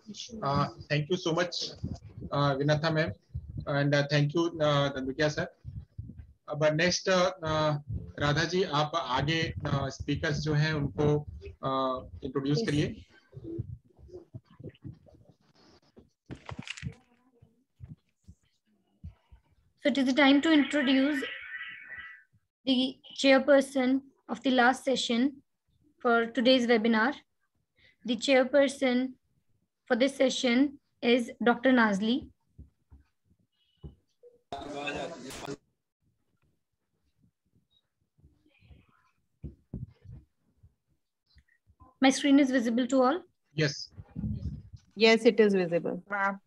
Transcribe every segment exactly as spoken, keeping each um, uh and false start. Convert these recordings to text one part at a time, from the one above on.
Uh, thank you so much, uh, Vinatha ma'am, and uh, thank you, uh, Dandukia sir. Uh, but next, uh, uh, Radha ji आप आगे speakers uh, जो हैं उनको introduce uh, करिए. So it is the time to introduce the chairperson of the last session for today's webinar. The chairperson for this session is Doctor Nazli. My screen is visible to all? Yes. Yes, it is visible.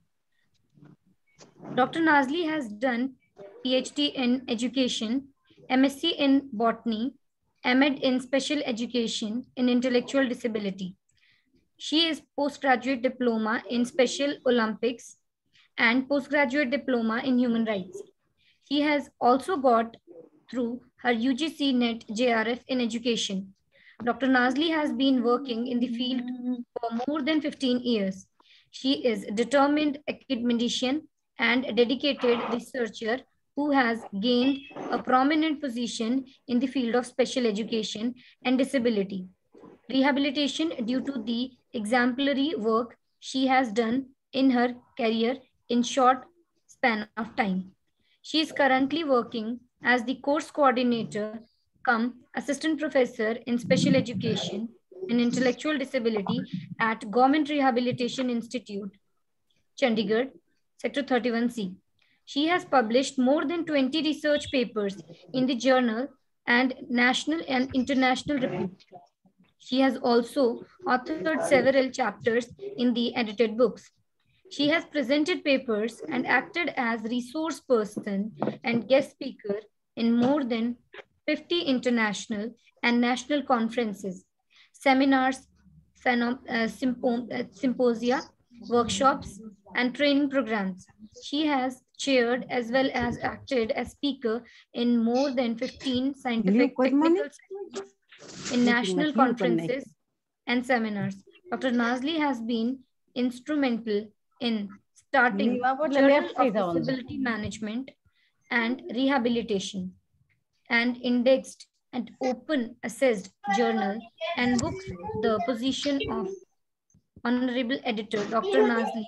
Doctor Nazli has done PhD in education, M S c in botany, M Ed in special education in intellectual disability. She is postgraduate diploma in Special Olympics and postgraduate diploma in human rights. She has also got through her U G C NET J R F in education. Doctor Nazli has been working in the field for more than fifteen years. She is a determined academician and a dedicated researcher who has gained a prominent position in the field of special education and disability rehabilitation due to the exemplary work she has done in her career in short span of time. She is currently working as the course coordinator come assistant professor in special education and intellectual disability at Government Rehabilitation Institute, Chandigarh, Sector thirty-one C. She has published more than twenty research papers in the journal and national and international repute. She has also authored several chapters in the edited books. She has presented papers and acted as resource person and guest speaker in more than fifty international and national conferences, seminars, uh, sympo uh, symposia, workshops, and training programs. She has chaired as well as acted as speaker in more than fifteen scientific technical sessions in national conferences and seminars. Doctor Nazli has been instrumental in starting Journal of Disability Management and Rehabilitation and indexed and open assessed journal and books. The position of Honorable Editor Doctor Nazli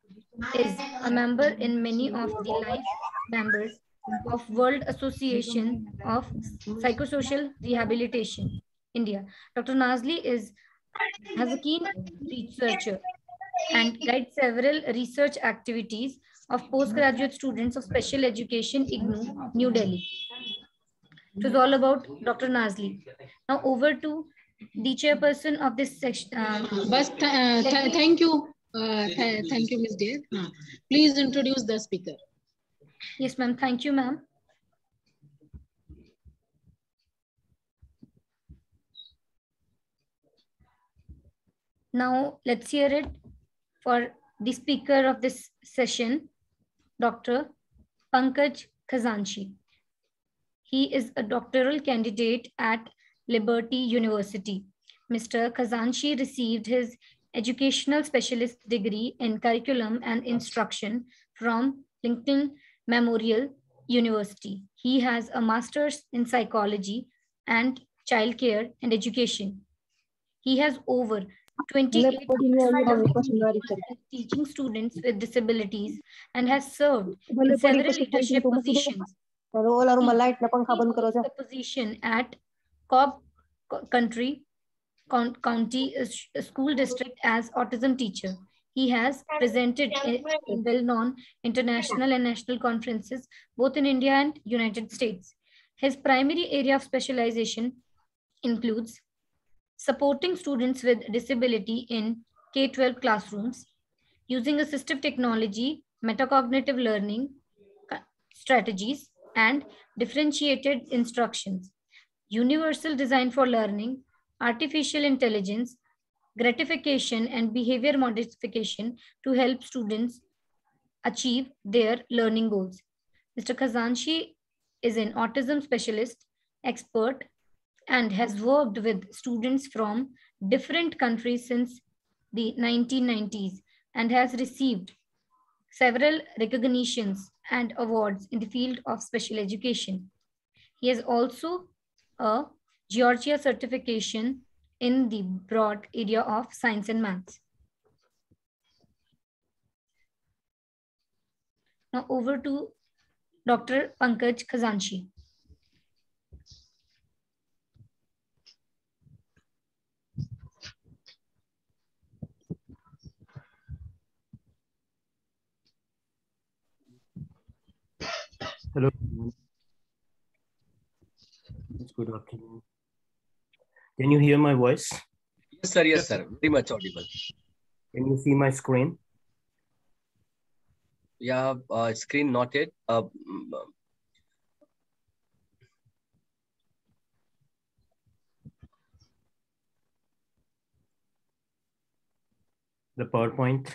is a member in many of the life members of World Association of Psychosocial Rehabilitation, India. Doctor Nazli is has a keen researcher and guides several research activities of postgraduate students of special education, I G N U, New Delhi. It was all about Doctor Nazli. Now over to the chairperson of this section. Um, But uh, th thank you. Uh, th thank you, Miz Dev. Uh, please introduce the speaker. Yes, ma'am. Thank you, ma'am. Now let's hear it for the speaker of this session, Doctor Pankaj Khazanchi. He is a doctoral candidate at Liberty University. Mister Khazanchi received his educational specialist degree in curriculum and instruction from Lincoln Memorial University. He has a master's in psychology and childcare and education. He has over twenty-eight teaching students with disabilities and has served in several leadership positions. He holds the position at Cobb Country County School District as autism teacher. He has presented in well-known international and national conferences, both in India and United States. His primary area of specialization includes supporting students with disability in K twelve classrooms, using assistive technology, metacognitive learning strategies, and differentiated instructions, universal design for learning, artificial intelligence, gratification, and behavior modification to help students achieve their learning goals. Mister Khazanchi is an autism specialist, expert, and has worked with students from different countries since the nineteen nineties and has received several recognitions and awards in the field of special education. He has also a Georgia certification in the broad area of science and maths. Now over to Doctor Pankaj Khazanchi. Hello. Good afternoon. Can you hear my voice? Yes, sir. Yes, sir. Very much audible. Can you see my screen? Yeah, uh, screen not yet. Uh, The PowerPoint.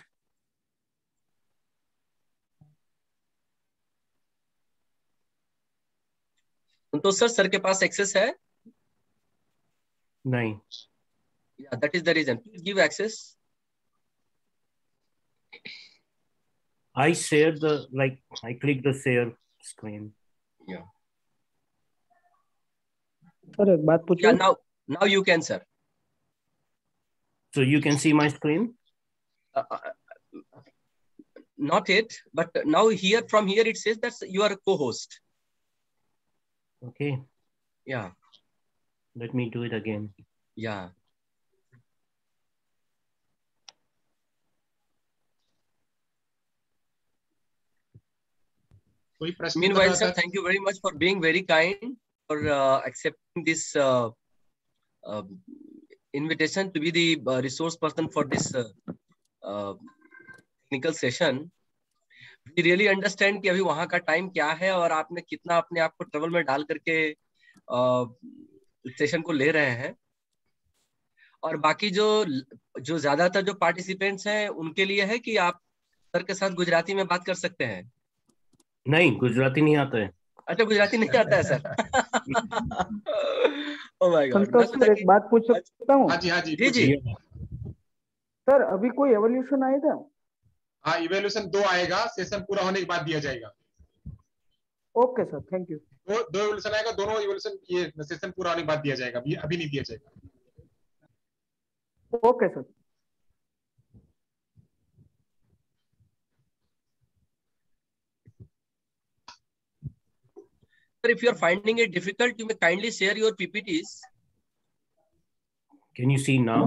Santosh sir sir के पास access है? नहीं. Yeah, that is the reason. Please give access. I share the, like, I click the share screen. Yeah. Sir, एक बात पूछूं? Yeah, now, now you can, sir. So you can see my screen? Uh, uh, not yet, but now here, from here, it says that you are a co-host. Okay. Yeah. Let me do it again. Yeah. Meanwhile, sir, thank you very much for being very kind, for uh, accepting this uh, uh, invitation to be the uh, resource person for this uh, uh, technical session. We really understand कि अभी वहाँ का time क्या है और आपने कितना अपने आप को ट्रबल में डाल करके सेशन को ले रहे हैं. और बाकी जो जो ज्यादातर जो पार्टिसिपेंट्स हैं उनके लिए है कि आप सर के साथ गुजराती में बात कर सकते हैं. नहीं, गुजराती नहीं आता है. अच्छा, गुजराती नहीं आता है sir. Oh my god. Santosh sir, एक बात पूछ सकता हूँ? हाँ जी, हाँ जी, जी जी. सर, अभी कोई एवोल्यूशन आया था? हाँ, इवैल्यूएशन दो आएगा, सेशन पूरा होने के बाद दिया जाएगा. Okay sir, thank you. दो दो इवैल्यूएशन आएगा, दोनों इवैल्यूएशन ये सेशन पूरा होने के बाद दिया जाएगा, अभी अभी नहीं दिया जाएगा. Okay sir. Sir, if you are finding it difficult, you may kindly share your P P Ts. Can you see now?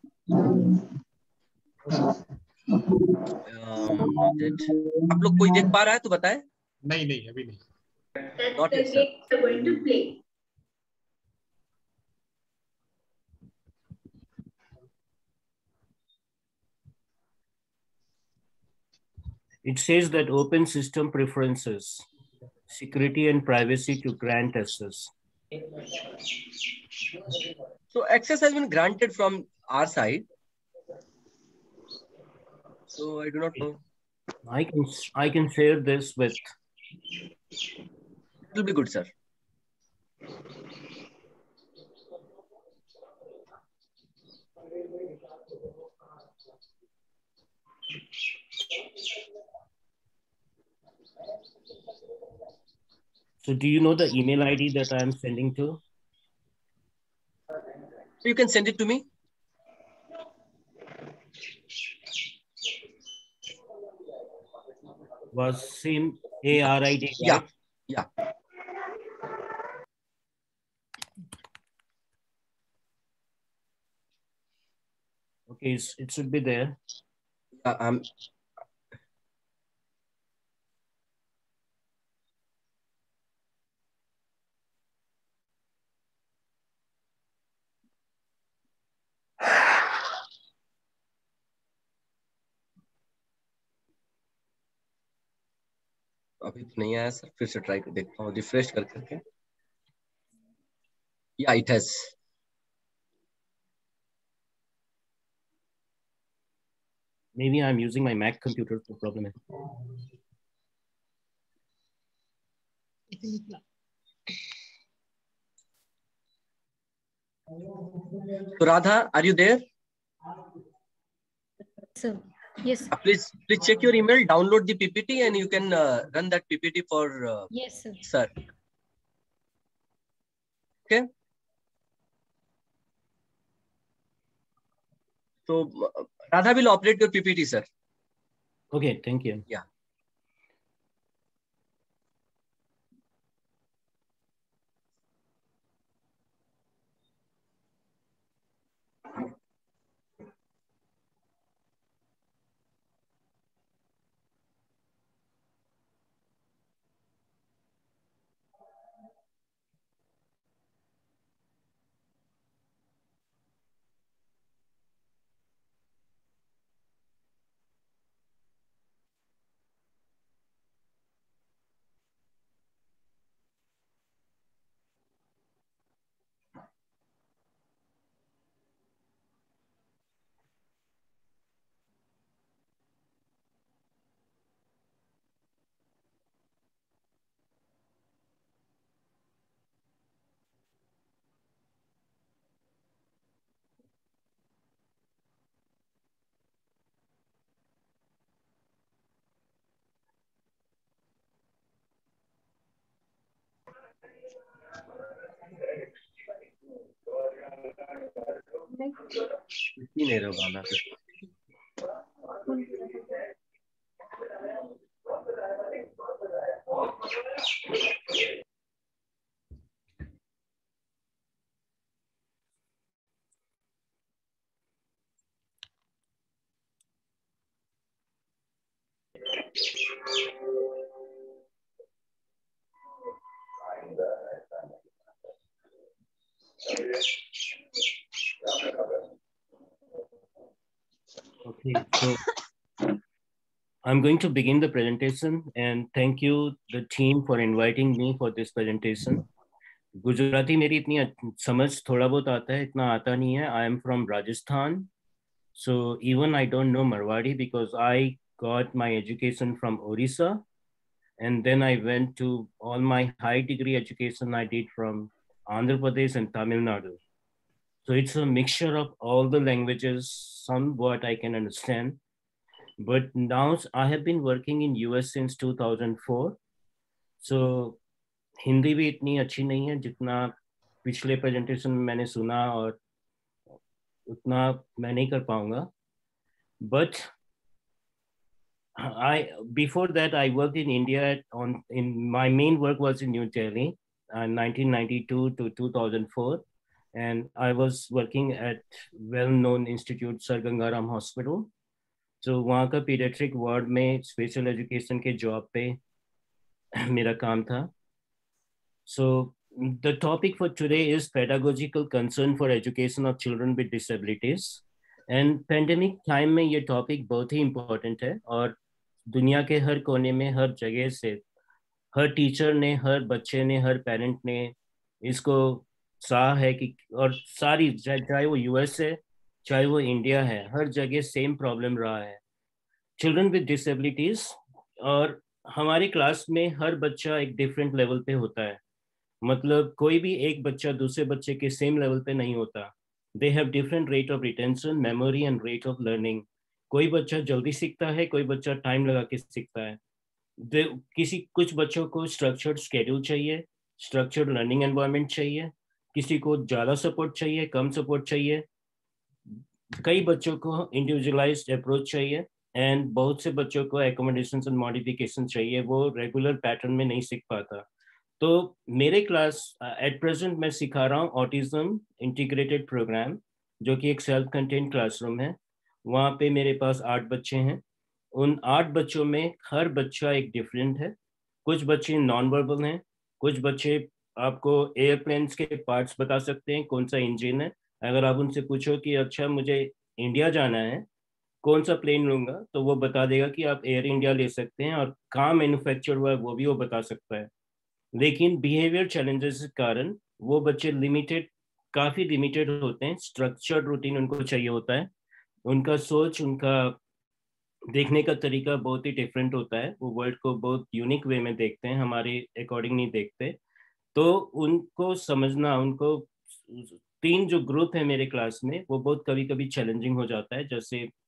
Um, not yet. आप लोग कोई देख पा रहा है तो बताएं. नहीं नहीं अभी नहीं. Not yet, sir. Going to play. It says that open system preferences, security and privacy to grant access. So access has been granted from our side. So I do not know. I can I can share this with. It will be good, sir. So do you know the email I D that I am sending to? You can send it to me. Wasim, A R I D, right? Yeah, yeah. Okay, it's, it should be there. Yeah, um, अभी तो नहीं आया sir, फिर से try कर देखता हूँ, refresh कर करके. Yeah, it has. Maybe I'm using my Mac computer, no problem. So Radha, are you there? So Yes. Uh, please, please check your email, download the P P T, and you can uh, run that P P T for uh, Yes, sir. sir. Okay. So uh, Radha will operate your P P T, sir. Okay, thank you. Yeah. Okay, so I'm going to begin the presentation, and thank you the team for inviting me for this presentation. Gujarati मेरी इतनी समझ थोड़ा बहुत आता है, इतना आता नहीं है. I am from Rajasthan, so even I don't know Marwari because I got my education from Orissa, and then I went to all my high degree education I did from Andhra Pradesh and Tamil Nadu. So it's a mixture of all the languages, somewhat I can understand. But now I have been working in U S since two thousand four. So Hindi भी इतनी अच्छी नहीं है जितना पिछले presentation में मैंने सुना, और उतना मैं नहीं कर पाऊंगा. But I before that I worked in India on in my main work was in New Delhi, uh, nineteen ninety-two to two thousand four, and I was working at well-known institute Sir Gangaram Hospital. So वहाँ का pediatric ward में special education के job पे मेरा काम था. So the topic for today is pedagogical concern for education of children with disabilities. And pandemic time में ये topic बहुत ही important है, और दुनिया के हर कोने में हर जगह से हर टीचर ने, हर बच्चे ने, हर पेरेंट ने इसको सहा है कि, और सारी चाहे वो यूएस है चाहे वो इंडिया है, हर जगह सेम प्रॉब्लम रहा है, चिल्ड्रन विद डिसेबिलिटीज. और हमारी क्लास में हर बच्चा एक डिफरेंट लेवल पे होता है, मतलब कोई भी एक बच्चा दूसरे बच्चे के सेम लेवल पे नहीं होता. They have different rate of retention, memory and rate of learning. कोई बच्चा जल्दी सीखता है, कोई बच्चा टाइम लगा के सीखता है. किसी कुछ बच्चों को स्ट्रक्चर्ड स्केड्यूल चाहिए, स्ट्रक्चर्ड लर्निंग एनवायरनमेंट चाहिए, किसी को ज़्यादा सपोर्ट चाहिए, कम सपोर्ट चाहिए, कई बच्चों को इंडिविजुअलाइज्ड अप्रोच चाहिए, एंड बहुत से बच्चों को एकोमोडेशन एंड मॉडिफिकेशन चाहिए, वो रेगुलर पैटर्न में नहीं सीख पाता. तो मेरे क्लास एट प्रेजेंट मैं सिखा रहा हूँ ऑटिज्म इंटीग्रेटेड प्रोग्राम, जो कि एक सेल्फ कंटेंट क्लासरूम है. वहाँ पे मेरे पास आठ बच्चे हैं. उन आठ बच्चों में हर बच्चा एक डिफरेंट है. कुछ बच्चे नॉन वर्बल हैं, कुछ बच्चे आपको एयरप्लेन्स के पार्ट्स बता सकते हैं, कौन सा इंजन है. अगर आप उनसे पूछो कि अच्छा मुझे इंडिया जाना है, कौन सा प्लेन लूँगा, तो वो बता देगा कि आप एयर इंडिया ले सकते हैं, और कहाँ मैन्युफैक्चर हुआ है वो भी वो बता सकता है. लेकिन बिहेवियर चैलेंजेस के कारण वो बच्चे लिमिटेड, काफ़ी लिमिटेड होते हैं. स्ट्रक्चर्ड रूटीन उनको चाहिए होता है. उनका सोच, उनका देखने का तरीका बहुत ही डिफरेंट होता है. वो वर्ल्ड को बहुत यूनिक वे में देखते हैं, हमारे अकॉर्डिंग नहीं देखते. तो उनको समझना, उनको तीन जो ग्रुप है मेरे क्लास में, वो बहुत कभी कभी चैलेंजिंग हो जाता है. जैसे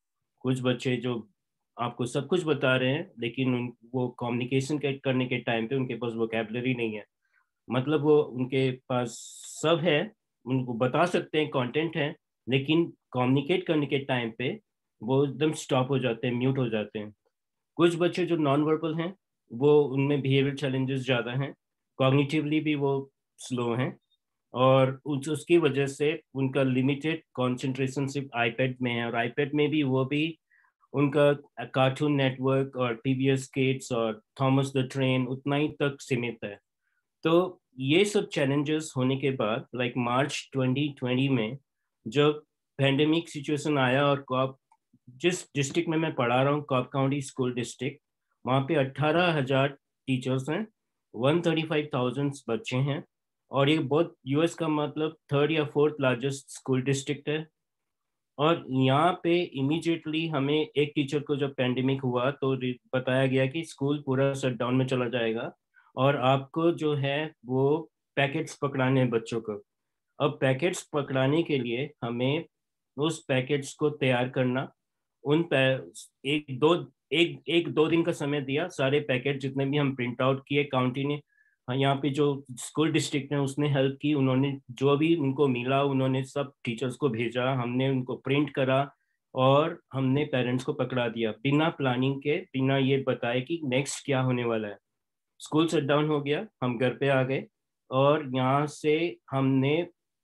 कुछ बच्चे जो आपको सब कुछ बता रहे हैं लेकिन उन वो कम्युनिकेशन करने के टाइम पे उनके पास वोकैबुलरी नहीं है, मतलब वो उनके पास सब है, उनको बता सकते हैं, कंटेंट है, लेकिन कम्युनिकेट करने के टाइम पे वो एकदम स्टॉप हो जाते हैं, म्यूट हो जाते हैं। कुछ बच्चे जो नॉन वर्बल हैं वो उनमें बिहेवियर चैलेंजेस ज़्यादा हैं, कॉग्निटिवली भी वो स्लो हैं, और उस उसकी वजह से उनका लिमिटेड कंसंट्रेशन सिर्फ आईपैड में है, और आईपैड में भी वो भी उनका कार्टून नेटवर्क और पीबीएस किड्स और थॉमस द ट्रेन उतना ही तक सीमित है। तो ये सब चैलेंजेस होने के बाद लाइक मार्च ट्वेंटी ट्वेंटी में जब पैंडेमिक सिचुएशन आया, और कॉप जिस डिस्ट्रिक्ट में मैं पढ़ा रहा हूँ, कॉप काउंटी स्कूल डिस्ट्रिक्ट, वहाँ पे अट्ठारह हजार टीचर्स हैं, वन थर्टी फाइव थाउजेंड बच्चे हैं, और ये बहुत यूएस का मतलब थर्ड या फोर्थ लार्जेस्ट स्कूल डिस्ट्रिक्ट है। और यहाँ पे इमीडिएटली हमें एक टीचर को जब पैंडेमिक हुआ तो बताया गया कि स्कूल पूरा शट डाउन में चला जाएगा और आपको जो है वो पैकेट्स पकड़ाने हैं बच्चों को। अब पैकेट्स पकड़ाने के लिए हमें उस पैकेट्स को तैयार करना, उन एक दो एक एक दो दिन का समय दिया, सारे पैकेट जितने भी हम प्रिंट आउट किए, काउंटी ने, यहाँ पे जो स्कूल डिस्ट्रिक्ट है उसने हेल्प की, उन्होंने जो भी उनको मिला उन्होंने सब टीचर्स को भेजा, हमने उनको प्रिंट करा और हमने पेरेंट्स को पकड़ा दिया बिना प्लानिंग के, बिना ये बताए कि नेक्स्ट क्या होने वाला है। स्कूल शट डाउन हो गया, हम घर पे आ गए और यहाँ से हमने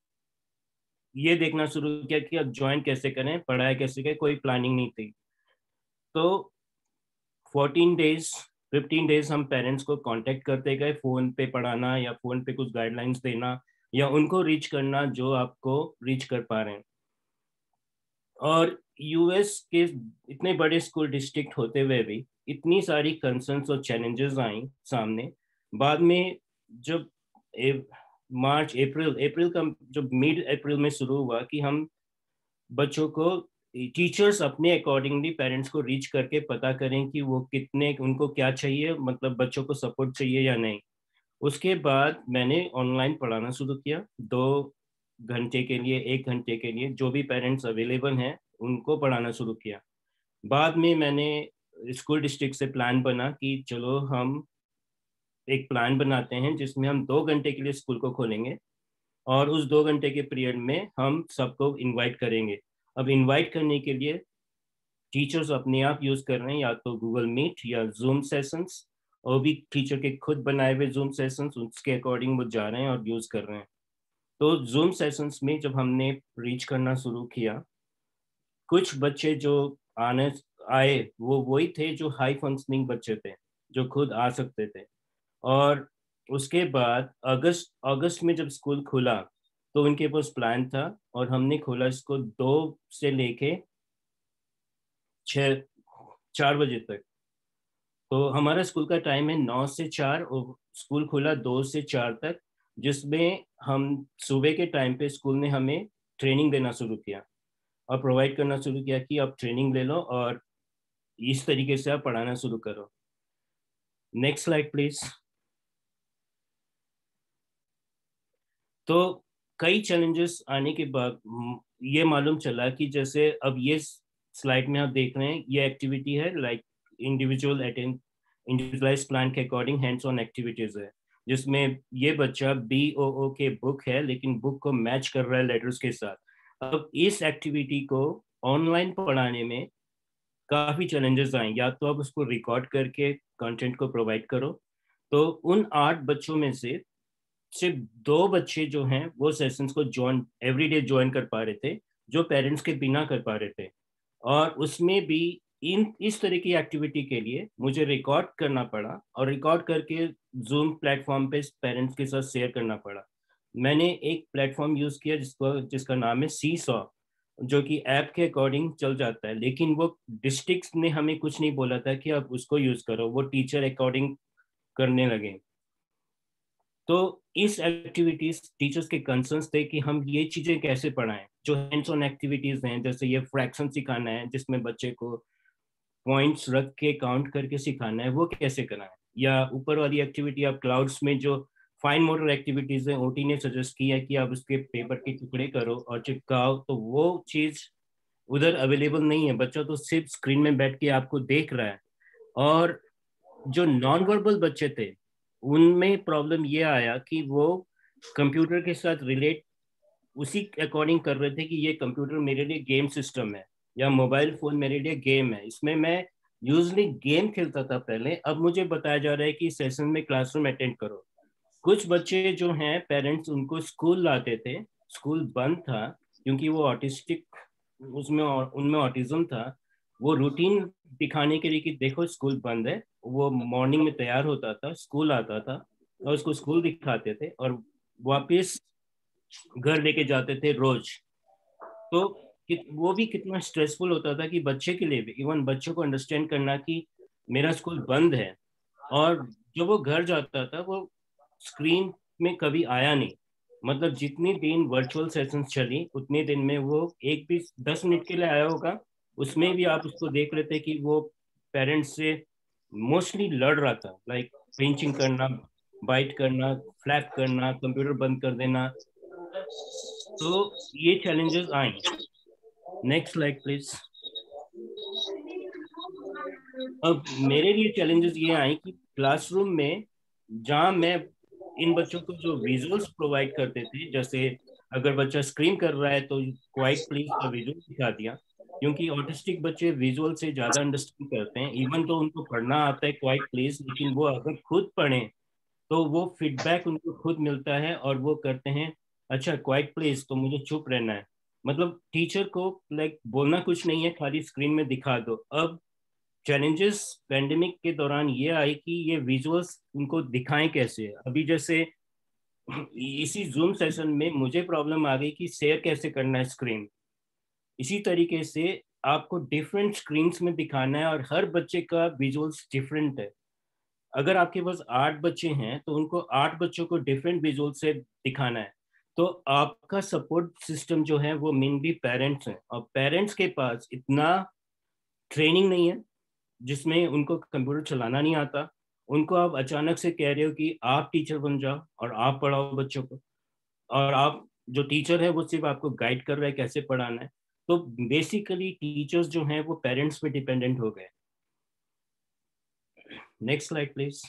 ये देखना शुरू किया कि अब ज्वाइन कैसे करें, पढ़ाई कैसे करें, कोई प्लानिंग नहीं थी। तो फोर्टीन डेज फिफ्टीन डेज हम पेरेंट्स को कांटेक्ट करते गए, फोन पे पढ़ाना या फोन पे कुछ गाइडलाइंस देना या उनको रीच करना जो आपको रीच कर पा रहे हैं। और यूएस के इतने बड़े स्कूल डिस्ट्रिक्ट होते हुए भी इतनी सारी कंसर्न्स और चैलेंजेस आई सामने। बाद में जब ए, मार्च अप्रैल अप्रैल का जब मिड अप्रैल में शुरू हुआ कि हम बच्चों को, टीचर्स अपने अकॉर्डिंगली पेरेंट्स को रीच करके पता करें कि वो कितने, उनको क्या चाहिए, मतलब बच्चों को सपोर्ट चाहिए या नहीं। उसके बाद मैंने ऑनलाइन पढ़ाना शुरू किया, दो घंटे के लिए, एक घंटे के लिए जो भी पेरेंट्स अवेलेबल हैं उनको पढ़ाना शुरू किया। बाद में मैंने स्कूल डिस्ट्रिक्ट से प्लान बना कि चलो हम एक प्लान बनाते हैं जिसमें हम दो घंटे के लिए स्कूल को खोलेंगे और उस दो घंटे के पीरियड में हम सबको इनवाइट करेंगे। अब इनवाइट करने के लिए टीचर्स अपने आप यूज कर रहे हैं या तो गूगल मीट या जूम सेशंस, और भी टीचर के खुद बनाए हुए जूम सेशंस, उसके अकॉर्डिंग वो जा रहे हैं और यूज कर रहे हैं। तो जूम सेशंस में जब हमने रीच करना शुरू किया, कुछ बच्चे जो आने आए वो वही थे जो हाई फंक्शनिंग बच्चे थे, जो खुद आ सकते थे। और उसके बाद अगस्त अगस्त में जब स्कूल खुला तो उनके पास प्लान था और हमने खोला इसको दो से लेके छः चार बजे तक। तो हमारा स्कूल का टाइम है नौ से चार और स्कूल खुला दो से चार तक, जिसमें हम सुबह के टाइम पे स्कूल ने हमें ट्रेनिंग देना शुरू किया और प्रोवाइड करना शुरू किया कि आप ट्रेनिंग ले लो और इस तरीके से आप पढ़ाना शुरू करो। Next slide please. तो कई चैलेंजेस आने के बाद ये मालूम चला कि जैसे अब ये स्लाइड में आप देख रहे हैं, ये एक्टिविटी है लाइक इंडिविजुअल इंडिविजुअलाइज प्लान के अकॉर्डिंग हैंड्स ऑन एक्टिविटीज है, जिसमें ये बच्चा बी ओ ओ के बुक है लेकिन बुक को मैच कर रहा है लेटर्स के साथ। अब इस एक्टिविटी को ऑनलाइन पढ़ाने में काफ़ी चैलेंजेस आए, या तो आप उसको रिकॉर्ड करके कंटेंट को प्रोवाइड करो। तो उन आठ बच्चों में से सिर्फ दो बच्चे जो हैं वो सेशंस को ज्वाइन एवरीडे ज्वाइन कर पा रहे थे, जो पेरेंट्स के बिना कर पा रहे थे। और उसमें भी इन इस तरह की एक्टिविटी के लिए मुझे रिकॉर्ड करना पड़ा और रिकॉर्ड करके जूम प्लेटफॉर्म पे पेरेंट्स के साथ शेयर करना पड़ा। मैंने एक प्लेटफॉर्म यूज़ किया जिसको जिसका नाम है सी सॉ, जो कि ऐप के अकॉर्डिंग चल जाता है, लेकिन वो डिस्ट्रिक्ट ने हमें कुछ नहीं बोला था कि आप उसको यूज़ करो, वो टीचर अकॉर्डिंग करने लगे। तो इस एक्टिविटीज टीचर्स के कंसर्न्स थे कि हम ये चीज़ें कैसे पढ़ाएं, जो हैंड्स ऑन एक्टिविटीज़ हैं, जैसे ये फ्रैक्शन सिखाना है जिसमें बच्चे को पॉइंट्स रख के काउंट करके सिखाना है, वो कैसे कराएं, या ऊपर वाली एक्टिविटी आप क्लाउड्स में जो फाइन मोटर एक्टिविटीज़ हैं, ओटी ने सजेस्ट किया कि आप उसके पेपर के टुकड़े करो और चिपकाओ, तो वो चीज़ उधर अवेलेबल नहीं है, बच्चा तो सिर्फ स्क्रीन में बैठ के आपको देख रहा है। और जो नॉन वर्बल बच्चे थे उनमें प्रॉब्लम ये आया कि वो कंप्यूटर के साथ रिलेट उसी अकॉर्डिंग कर रहे थे कि ये कंप्यूटर मेरे लिए गेम सिस्टम है या मोबाइल फोन मेरे लिए गेम है, इसमें मैं यूजली गेम खेलता था पहले, अब मुझे बताया जा रहा है कि सेशन में क्लासरूम अटेंड करो। कुछ बच्चे जो हैं पेरेंट्स उनको स्कूल लाते थे, स्कूल बंद था क्योंकि वो ऑटिस्टिक, उसमें उनमें ऑटिज्म था, वो रूटीन दिखाने के लिए कि देखो स्कूल बंद है, वो मॉर्निंग में तैयार होता था, स्कूल आता था और उसको स्कूल दिखाते थे और वापस घर लेके जाते थे रोज। तो वो भी कितना स्ट्रेसफुल होता था कि बच्चे के लिए भी, इवन बच्चों को अंडरस्टैंड करना कि मेरा स्कूल बंद है। और जब वो घर जाता था वो स्क्रीन में कभी आया नहीं, मतलब जितनी दिन वर्चुअल सेशंस चली उतने दिन में वो एक भी दस मिनट के लिए आया होगा, उसमें भी आप उसको देख रहे थे कि वो पेरेंट्स से मोस्टली लड़ रहा था, लाइक पिंचिंग करना, बाइट करना, फ्लैप करना, कंप्यूटर बंद कर देना। तो ये चैलेंजेस आए। Next slide please. अब मेरे लिए चैलेंजेस ये आए कि क्लासरूम में जहाँ मैं इन बच्चों को जो विजुअल्स प्रोवाइड करते थे, जैसे अगर बच्चा स्क्रीन कर रहा है तो क्वाइट प्लीज का विजुअल दिखा दिया, क्योंकि ऑटिस्टिक बच्चे विजुअल से ज्यादा अंडरस्टैंड करते हैं। इवन तो उनको पढ़ना आता है क्वाइट प्लीज, लेकिन वो अगर खुद पढ़ें तो वो फीडबैक उनको खुद मिलता है और वो करते हैं अच्छा क्वाइट प्लीज, तो मुझे चुप रहना है। मतलब टीचर को लाइक बोलना कुछ नहीं है, खाली स्क्रीन में दिखा दो। अब चैलेंजेस पेंडेमिक के दौरान ये आई कि ये विजुअल्स उनको दिखाएं कैसे। अभी जैसे इसी जूम सेशन में मुझे प्रॉब्लम आ गई कि शेयर कैसे करना है स्क्रीन। इसी तरीके से आपको डिफरेंट स्क्रीन्स में दिखाना है और हर बच्चे का विजुअल्स डिफरेंट है। अगर आपके पास आठ बच्चे हैं तो उनको आठ बच्चों को डिफरेंट विजुअल से दिखाना है। तो आपका सपोर्ट सिस्टम जो है वो मेनली पेरेंट्स हैं, और पेरेंट्स के पास इतना ट्रेनिंग नहीं है, जिसमें उनको कंप्यूटर चलाना नहीं आता। उनको आप अचानक से कह रहे हो कि आप टीचर बन जाओ और आप पढ़ाओ बच्चों को, और आप जो टीचर है वो सिर्फ आपको गाइड कर रहा है कैसे पढ़ाना है। तो बेसिकली टीचर्स जो हैं वो पेरेंट्स पे डिपेंडेंट हो गए। Next slide please.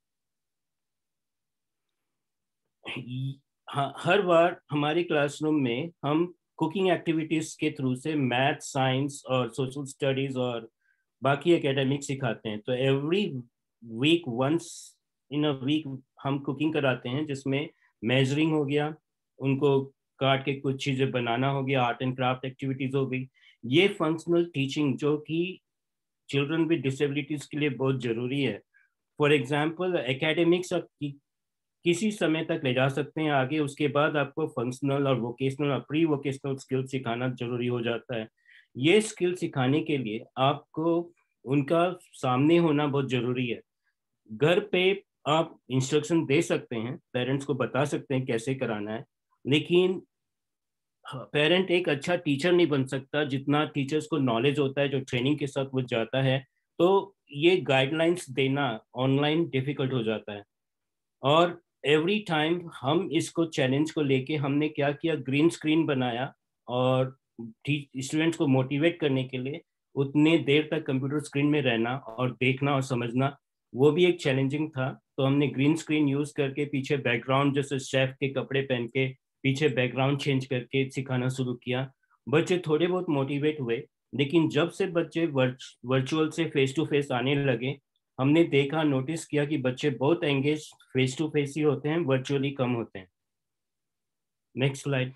हर बार हमारे क्लासरूम में हम कुकिंग एक्टिविटीज के थ्रू से मैथ, साइंस और सोशल स्टडीज और बाकी एकेडमिक सिखाते हैं। तो every week once in a week हम कुकिंग कराते हैं, जिसमें मेजरिंग हो गया, उनको काट के कुछ चीज़ें बनाना हो गया, आर्ट एंड क्राफ्ट एक्टिविटीज हो गई। ये फंक्शनल टीचिंग जो कि चिल्ड्रन विद डिसेबिलिटीज के लिए बहुत ज़रूरी है। फॉर एग्जाम्पल एकेडमिक्स आप कि, किसी समय तक ले जा सकते हैं आगे, उसके बाद आपको फंक्शनल और वोकेशनल और प्री वोकेशनल स्किल सिखाना जरूरी हो जाता है। ये स्किल सिखाने के लिए आपको उनका सामने होना बहुत जरूरी है। घर पे आप इंस्ट्रक्शन दे सकते हैं, पेरेंट्स को बता सकते हैं कैसे कराना है, लेकिन पेरेंट एक अच्छा टीचर नहीं बन सकता जितना टीचर्स को नॉलेज होता है जो ट्रेनिंग के साथ वो जाता है। तो ये गाइडलाइंस देना ऑनलाइन डिफिकल्ट हो जाता है। और एवरी टाइम हम इसको चैलेंज को लेके हमने क्या किया, ग्रीन स्क्रीन बनाया और स्टूडेंट्स को मोटिवेट करने के लिए उतने देर तक कंप्यूटर स्क्रीन में रहना और देखना और समझना, वो भी एक चैलेंजिंग था। तो हमने ग्रीन स्क्रीन यूज करके पीछे बैकग्राउंड जैसे शेफ के कपड़े पहन के पीछे बैकग्राउंड चेंज करके सिखाना शुरू किया। बच्चे थोड़े बहुत मोटिवेट हुए, लेकिन जब से बच्चे वर्चुअल से फेस टू फेस आने लगे, हमने देखा, नोटिस किया कि बच्चे बहुत एंगेज फेस टू फेस ही होते हैं, वर्चुअली कम होते हैं। Next slide.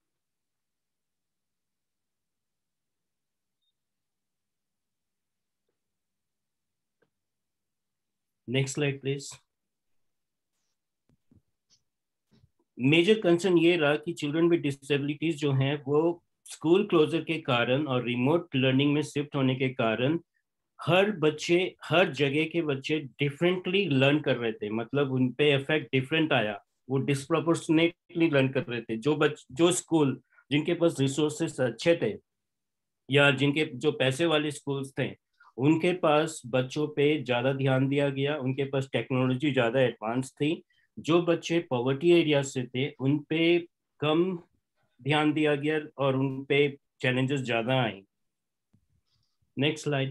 Next slide please. Major concern ये रहा कि चिल्ड्रन विद डिसेबिलिटीज जो हैं वो स्कूल क्लोजर के कारण और रिमोट लर्निंग में शिफ्ट होने के कारण हर बच्चे, हर जगह के बच्चे डिफरेंटली लर्न कर रहे थे। मतलब उन पे इफेक्ट डिफरेंट आया, वो डिस्प्रोपोर्शनेटली लर्न कर रहे थे। जो बच जो स्कूल जिनके पास रिसोर्सेस अच्छे थे या जिनके जो पैसे वाले स्कूल्स थे, उनके पास बच्चों पे ज़्यादा ध्यान दिया गया, उनके पास टेक्नोलॉजी ज़्यादा एडवांस थी। जो बच्चे पॉवर्टी एरिया से थे उन पे कम ध्यान दिया गया और उन पे चैलेंजेस ज़्यादा आए। Next slide.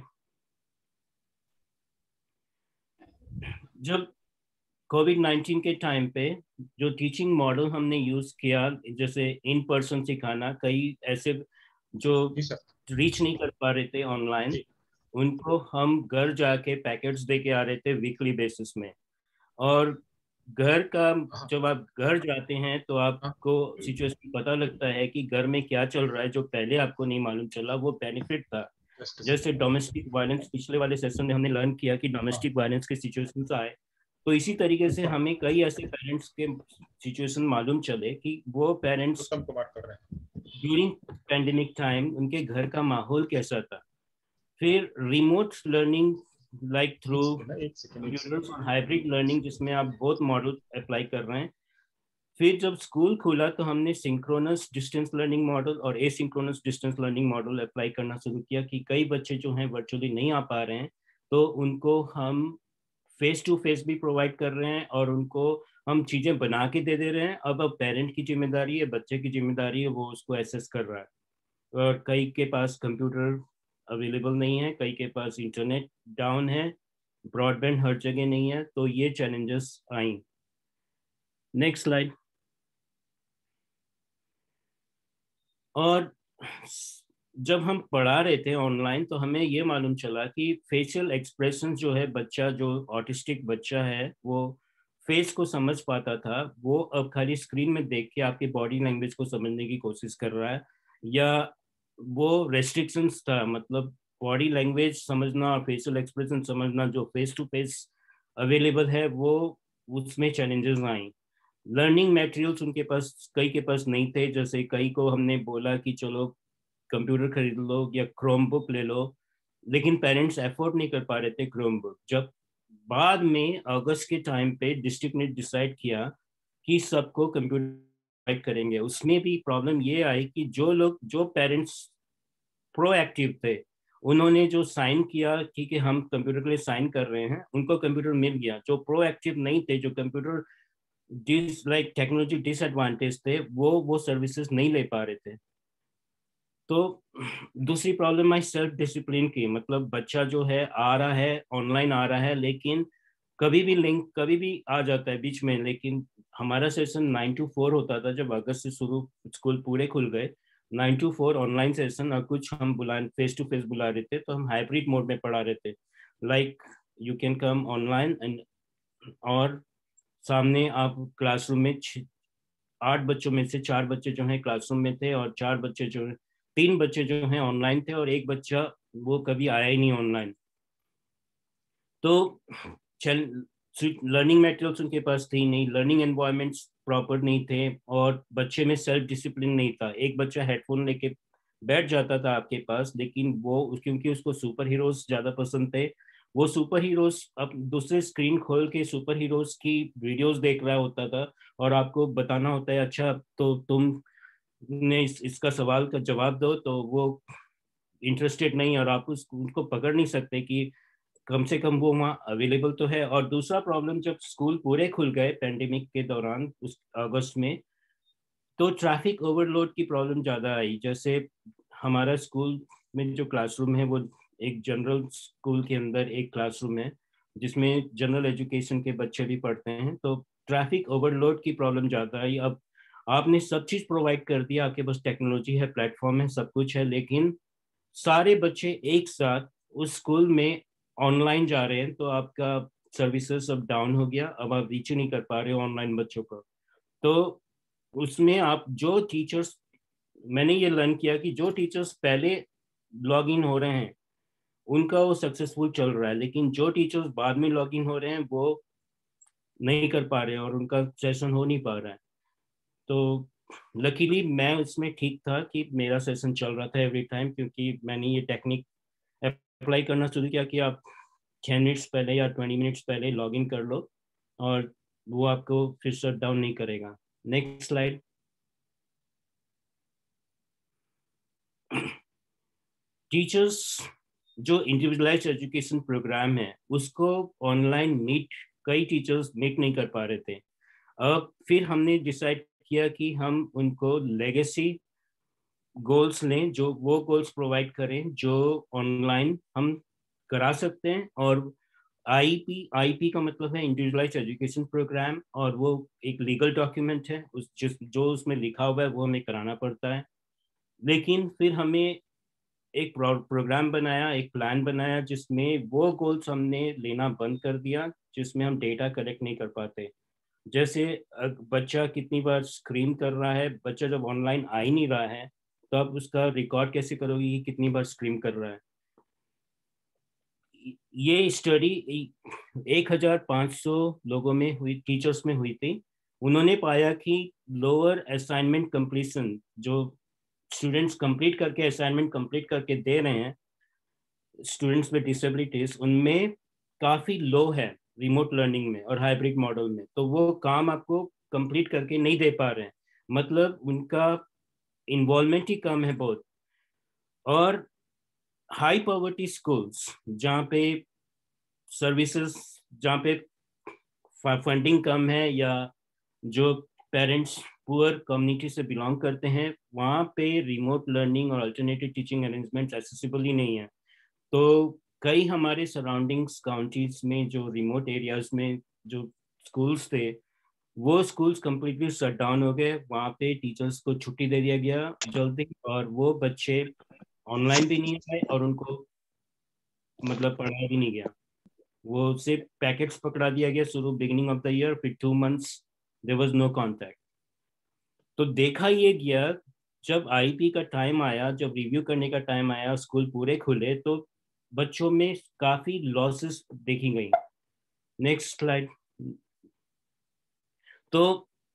जब कोविड नाइन्टीन के टाइम पे जो टीचिंग मॉडल हमने यूज किया, जैसे इन पर्सन सिखाना, कई ऐसे जो रीच नहीं कर पा रहे थे ऑनलाइन, उनको हम घर जाके पैकेट्स दे के आ रहे थे वीकली बेसिस में। और घर का जब आप घर जाते हैं तो आपको सिचुएशन पता लगता है कि घर में क्या चल रहा है, जो पहले आपको नहीं मालूम चला, वो बेनिफिट था। जैसे डोमेस्टिक वायलेंस, पिछले वाले सेशन में हमने लर्न किया कि डोमेस्टिक वायलेंस के सिचुएशंस आए, तो इसी तरीके से हमें कई ऐसे पेरेंट्स के सिचुएशन मालूम चले कि वो पेरेंट्स ड्यूरिंग पैंडेमिक टाइम उनके घर का माहौल कैसा था। फिर remote learning like through computers और हाइब्रिड लर्निंग, जिसमें आप बहुत मॉडल अप्लाई कर रहे हैं। फिर जब स्कूल खुला तो हमने सिंक्रोनस डिस्टेंस लर्निंग मॉडल और asynchronous distance learning model apply करना शुरू किया कि कई बच्चे जो हैं वर्चुअली नहीं आ पा रहे हैं, तो उनको हम फेस टू फेस भी प्रोवाइड कर रहे हैं और उनको हम चीज़ें बना के दे दे रहे हैं। अब अब पेरेंट की जिम्मेदारी है, बच्चे की जिम्मेदारी है, वो उसको एसेस कर रहा है। और कई के पास कंप्यूटर अवेलेबल नहीं है, कई के पास इंटरनेट डाउन है, ब्रॉडबैंड हर जगह नहीं है, तो ये चैलेंजेस आई। Next slide. और जब हम पढ़ा रहे थे ऑनलाइन तो हमें ये मालूम चला कि फेशियल एक्सप्रेशन जो है, बच्चा जो ऑटिस्टिक बच्चा है वो फेस को समझ पाता था, वो अब खाली स्क्रीन में देख के आपकी बॉडी लैंग्वेज को समझने की कोशिश कर रहा है, या वो रेस्ट्रिक्शंस था, मतलब बॉडी लैंग्वेज समझना और फेशियल एक्सप्रेशन समझना जो फेस टू फेस अवेलेबल है, वो उसमें चैलेंजेस आई। लर्निंग मटेरियल्स उनके पास, कई के पास नहीं थे। जैसे कई को हमने बोला कि चलो कंप्यूटर खरीद लो या क्रोम बुक ले लो, लेकिन पेरेंट्स अफोर्ड नहीं कर पा रहे थे क्रोम बुक। जब बाद में अगस्त के टाइम पे डिस्ट्रिक्ट ने डिसाइड किया कि सबको कंप्यूटर प्रोवाइड करेंगे, उसमें भी प्रॉब्लम ये आई कि जो लोग, जो पेरेंट्स प्रोएक्टिव थे, उन्होंने जो साइन किया कि, कि हम कंप्यूटर के लिए साइन कर रहे हैं, उनको कंप्यूटर मिल गया। जो प्रोएक्टिव नहीं थे, जो computer dis like technology disadvantage थे, वो वो सर्विसेज नहीं ले पा रहे थे। तो दूसरी प्रॉब्लम आई सेल्फ डिसिप्लिन की, मतलब बच्चा जो है आ रहा है, ऑनलाइन आ रहा है, लेकिन कभी भी लिंक कभी भी आ जाता है बीच में। लेकिन हमारा सेशन नाइन टू फोर होता था, जब अगस्त से शुरू स्कूल पूरे खुल गए, nine to four online session, और कुछ हम बुला फेस टू फेस बुला रहे थे, तो हम हाइब्रिड मोड में पढ़ा रहे थे, like you can come online and, और सामने आप क्लासरूम में आठ बच्चों में से चार बच्चे जो हैं क्लासरूम में थे, और चार बच्चे जो तीन बच्चे जो हैं ऑनलाइन थे, और एक बच्चा वो कभी आया ही नहीं ऑनलाइन। तो लर्निंग मटेरियल्स उनके पास थी नहीं, लर्निंग एनवायरनमेंट्स प्रॉपर नहीं थे, और बच्चे में सेल्फ डिसिप्लिन नहीं था। एक बच्चा हेडफोन लेके बैठ जाता था आपके पास, लेकिन वो क्योंकि उसको सुपर हीरोज ज्यादा पसंद थे, वो सुपर हीरोज अब दूसरे स्क्रीन खोल के सुपर हीरोज की वीडियोस देख रहा होता था, और आपको बताना होता है अच्छा तो तुम ने इस, इसका सवाल का जवाब दो, तो वो इंटरेस्टेड नहीं, और आप उस, उनको पकड़ नहीं सकते कि कम से कम वो वहाँ अवेलेबल तो है। और दूसरा प्रॉब्लम, जब स्कूल पूरे खुल गए पैंडेमिक के दौरान उस अगस्त में, तो ट्रैफिक ओवरलोड की प्रॉब्लम ज़्यादा आई। जैसे हमारा स्कूल में जो क्लासरूम है वो एक जनरल स्कूल के अंदर एक क्लासरूम है जिसमें जनरल एजुकेशन के बच्चे भी पढ़ते हैं, तो ट्रैफिक ओवरलोड की प्रॉब्लम ज़्यादा आई। अब आपने सब चीज़ प्रोवाइड कर दिया, आपके पास टेक्नोलॉजी है, प्लेटफॉर्म है, सब कुछ है, लेकिन सारे बच्चे एक साथ उस स्कूल में ऑनलाइन जा रहे हैं, तो आपका सर्विसेज अब डाउन हो गया। अब आप रीच नहीं कर पा रहे हो ऑनलाइन बच्चों को। तो उसमें आप जो टीचर्स, मैंने ये लर्न किया कि जो टीचर्स पहले लॉग इन हो रहे हैं उनका वो सक्सेसफुल चल रहा है, लेकिन जो टीचर्स बाद में लॉग इन हो रहे हैं वो नहीं कर पा रहे हैं और उनका सेशन हो नहीं पा रहा है। तो लकीली मैं इसमें ठीक था कि मेरा सेशन चल रहा था एवरी टाइम, क्योंकि मैंने ये टेक्निक अप्लाई करना शुरू किया कि आप टेन मिनट्स पहले या ट्वेंटी मिनट्स पहले लॉग इन कर लो और वो आपको फिर शट डाउन नहीं करेगा। Next slide. टीचर्स जो इंडिविजुअलाइज्ड एजुकेशन प्रोग्राम है उसको ऑनलाइन मीट कई टीचर्स मीट नहीं कर पा रहे थे। अब फिर हमने डिसाइड किया कि हम उनको लेगेसी गोल्स लें, जो वो गोल्स प्रोवाइड करें जो ऑनलाइन हम करा सकते हैं। और आईपी आईपी का मतलब है इंडिविजुअलाइज्ड एजुकेशन प्रोग्राम, और वो एक लीगल डॉक्यूमेंट है, उस जिस जो उसमें लिखा हुआ है वो हमें कराना पड़ता है। लेकिन फिर हमें एक प्रोग्राम बनाया, एक प्लान बनाया, जिसमें वो गोल्स हमने लेना बंद कर दिया जिसमें हम डेटा कलेक्ट नहीं कर पाते। जैसे बच्चा कितनी बार स्क्रीन कर रहा है, बच्चा जब ऑनलाइन आ ही नहीं रहा है तो आप उसका रिकॉर्ड कैसे करोगे कि कितनी बार स्क्रीन कर रहा है। ये स्टडी एक हजार पाँच सौ लोगों में हुई, टीचर्स में हुई थी। उन्होंने पाया कि लोअर असाइनमेंट कंप्लीशन, जो स्टूडेंट्स कंप्लीट करके असाइनमेंट कंप्लीट करके दे रहे हैं स्टूडेंट्स विद डिसेबिलिटीज, उनमें काफी लो है रिमोट लर्निंग में और हाइब्रिड मॉडल में। तो वो काम आपको कंप्लीट करके नहीं दे पा रहे हैं, मतलब उनका इन्वॉल्वमेंट ही कम है बहुत। और हाई पॉवर्टी स्कूल्स जहाँ पे सर्विसेज, जहाँ पे फंडिंग कम है या जो पेरेंट्स पुअर कम्युनिटी से बिलोंग करते हैं, वहाँ पे रिमोट लर्निंग और अल्टरनेटिव टीचिंग अरेंजमेंट्स एक्सेसिबल ही नहीं है। तो कई हमारे सराउंडिंग्स काउंटीज में जो रिमोट एरियाज में जो स्कूल्स थे, वो स्कूल्स कंप्लीटली शट डाउन हो गए। वहाँ पे टीचर्स को छुट्टी दे दिया गया जल्दी, और वो बच्चे ऑनलाइन भी नहीं आए और उनको मतलब पढ़ाया भी नहीं गया। वो सिर्फ पैकेट्स पकड़ा दिया गया शुरू बिगिनिंग ऑफ द ईयर, फिर two months there was no contact. तो देखा ये गया, जब आईपी का टाइम आया, जब रिव्यू करने का टाइम आया, स्कूल पूरे खुले, तो बच्चों में काफी लॉसेस देखी गई। Next slide. तो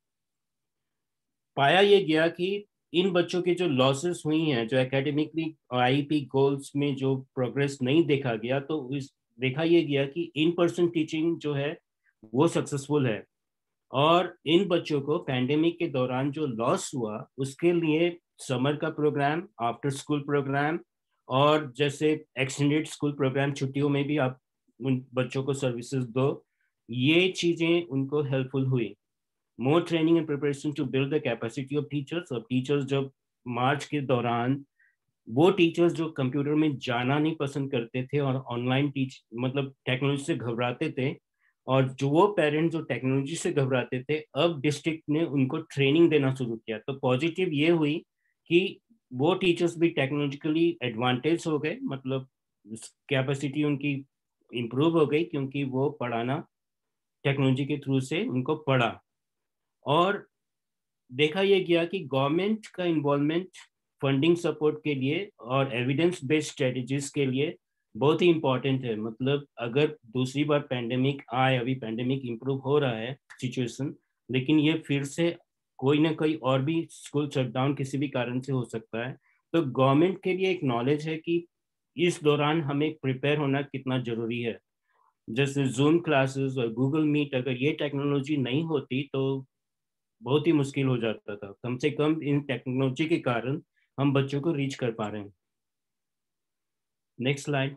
पाया ये गया कि इन बच्चों के जो लॉसेस हुई हैं, जो एकेडमिकली आईपी गोल्स में जो प्रोग्रेस नहीं देखा गया, तो इस देखा ये गया कि इन पर्सन टीचिंग जो है वो सक्सेसफुल है। और इन बच्चों को पैंडेमिक के दौरान जो लॉस हुआ उसके लिए समर का प्रोग्राम, आफ्टर स्कूल प्रोग्राम, और जैसे एक्सटेंडेड स्कूल प्रोग्राम, छुट्टियों में भी आप उन बच्चों को सर्विसेज दो, ये चीजें उनको हेल्पफुल हुई। More training and preparation to build the capacity of teachers. अब टीचर्स जब मार्च के दौरान, वो टीचर्स जो कंप्यूटर में जाना नहीं पसंद करते थे और ऑनलाइन टीच मतलब टेक्नोलॉजी से घबराते थे, और जो वो पेरेंट्स जो टेक्नोलॉजी से घबराते थे, अब डिस्ट्रिक्ट ने उनको ट्रेनिंग देना शुरू किया। तो पॉजिटिव ये हुई कि वो टीचर्स भी टेक्नोलॉजिकली एडवांटेज हो गए, मतलब कैपेसिटी उनकी इम्प्रूव हो गई, क्योंकि वो पढ़ाना टेक्नोलॉजी के थ्रू से उनको पढ़ा। और देखा यह गया कि गवर्नमेंट का इन्वॉल्वमेंट फंडिंग सपोर्ट के लिए और एविडेंस बेस्ड स्ट्रेटजीज के लिए बहुत ही इंपॉर्टेंट है। मतलब अगर दूसरी बार पैंडेमिक आए, अभी पैंडेमिक इम्प्रूव हो रहा है सिचुएशन, लेकिन ये फिर से कोई ना कोई और भी स्कूल शटडाउन किसी भी कारण से हो सकता है, तो गवर्नमेंट के लिए एक नॉलेज है कि इस दौरान हमें प्रिपेयर होना कितना जरूरी है। जैसे जूम क्लासेस और गूगल मीट, अगर ये टेक्नोलॉजी नहीं होती तो बहुत ही मुश्किल हो जाता था। कम से कम इन टेक्नोलॉजी के कारण हम बच्चों को रीच कर पा रहे हैं। Next slide.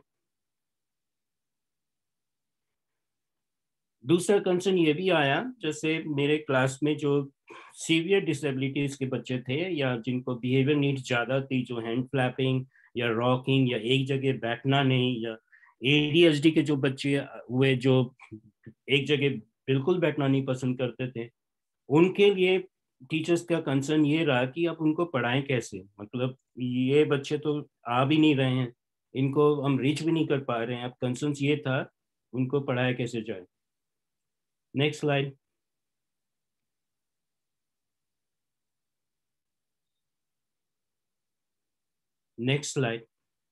दूसरा कंसर्न ये भी आया, जैसे मेरे क्लास में जो सीवियर डिसेबिलिटीज के बच्चे थे या जिनको बिहेवियर नीड्स ज्यादा थी, जो हैंड फ्लैपिंग या रॉकिंग या एक जगह बैठना नहीं, या एडीएचडी के जो बच्चे हुए जो एक जगह बिल्कुल बैठना नहीं पसंद करते थे, उनके लिए टीचर्स का कंसर्न ये रहा कि आप उनको पढ़ाएं कैसे। मतलब ये बच्चे तो आ भी नहीं रहे हैं, इनको हम रीच भी नहीं कर पा रहे हैं। अब कंसर्न ये था उनको पढ़ाया कैसे जाए। Next slide. Next slide.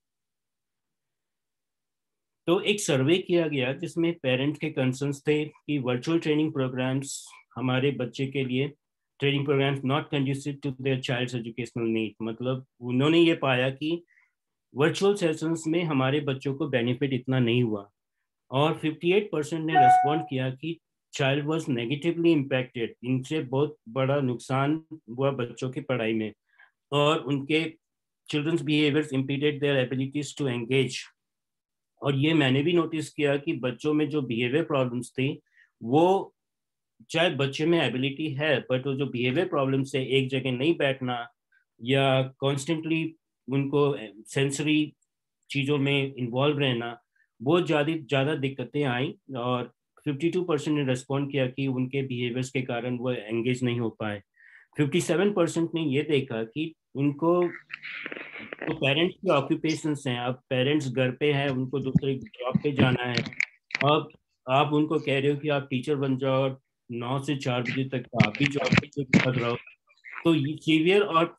तो एक सर्वे किया गया जिसमें पेरेंट्स के कंसर्न्स थे कि वर्चुअल ट्रेनिंग प्रोग्राम्स हमारे बच्चे के लिए, training programs not conducive to their child's educational need. मतलब उन्होंने ये पाया कि वर्चुअल सेशंस में हमारे बच्चों को बेनिफिट इतना नहीं हुआ, और अट्ठावन परसेंट ने रेस्पॉन्ड किया कि चाइल्ड वाज नेगेटिवली इम्पैक्टेड, इनसे बहुत बड़ा नुकसान हुआ बच्चों की पढ़ाई में, और उनके children's behaviours impeded their abilities to engage. और ये मैंने भी नोटिस किया कि बच्चों में जो बिहेवियर प्रॉब्लम्स थी, वो चाहे बच्चे में एबिलिटी है बट वो जो बिहेवियर प्रॉब्लम्स है, एक जगह नहीं बैठना, या कॉन्स्टेंटली उनको सेंसरी चीज़ों में इन्वॉल्व रहना, बहुत ज़्यादा ज़्यादा दिक्कतें आई और बावन परसेंट ने रेस्पॉन्ड किया कि उनके बिहेवियर्स के कारण वो एंगेज नहीं हो पाए। सत्तावन परसेंट ने ये देखा कि उनको तो पेरेंट्स के ऑक्यूपेशंस हैं, अब पेरेंट्स घर पे हैं, उनको दूसरे जॉब पे जाना है, अब आप उनको कह रहे हो कि आप टीचर बन जाओ और नौ से चार बजे तक आप भी जॉब पर रहो, तो ये सीवियर और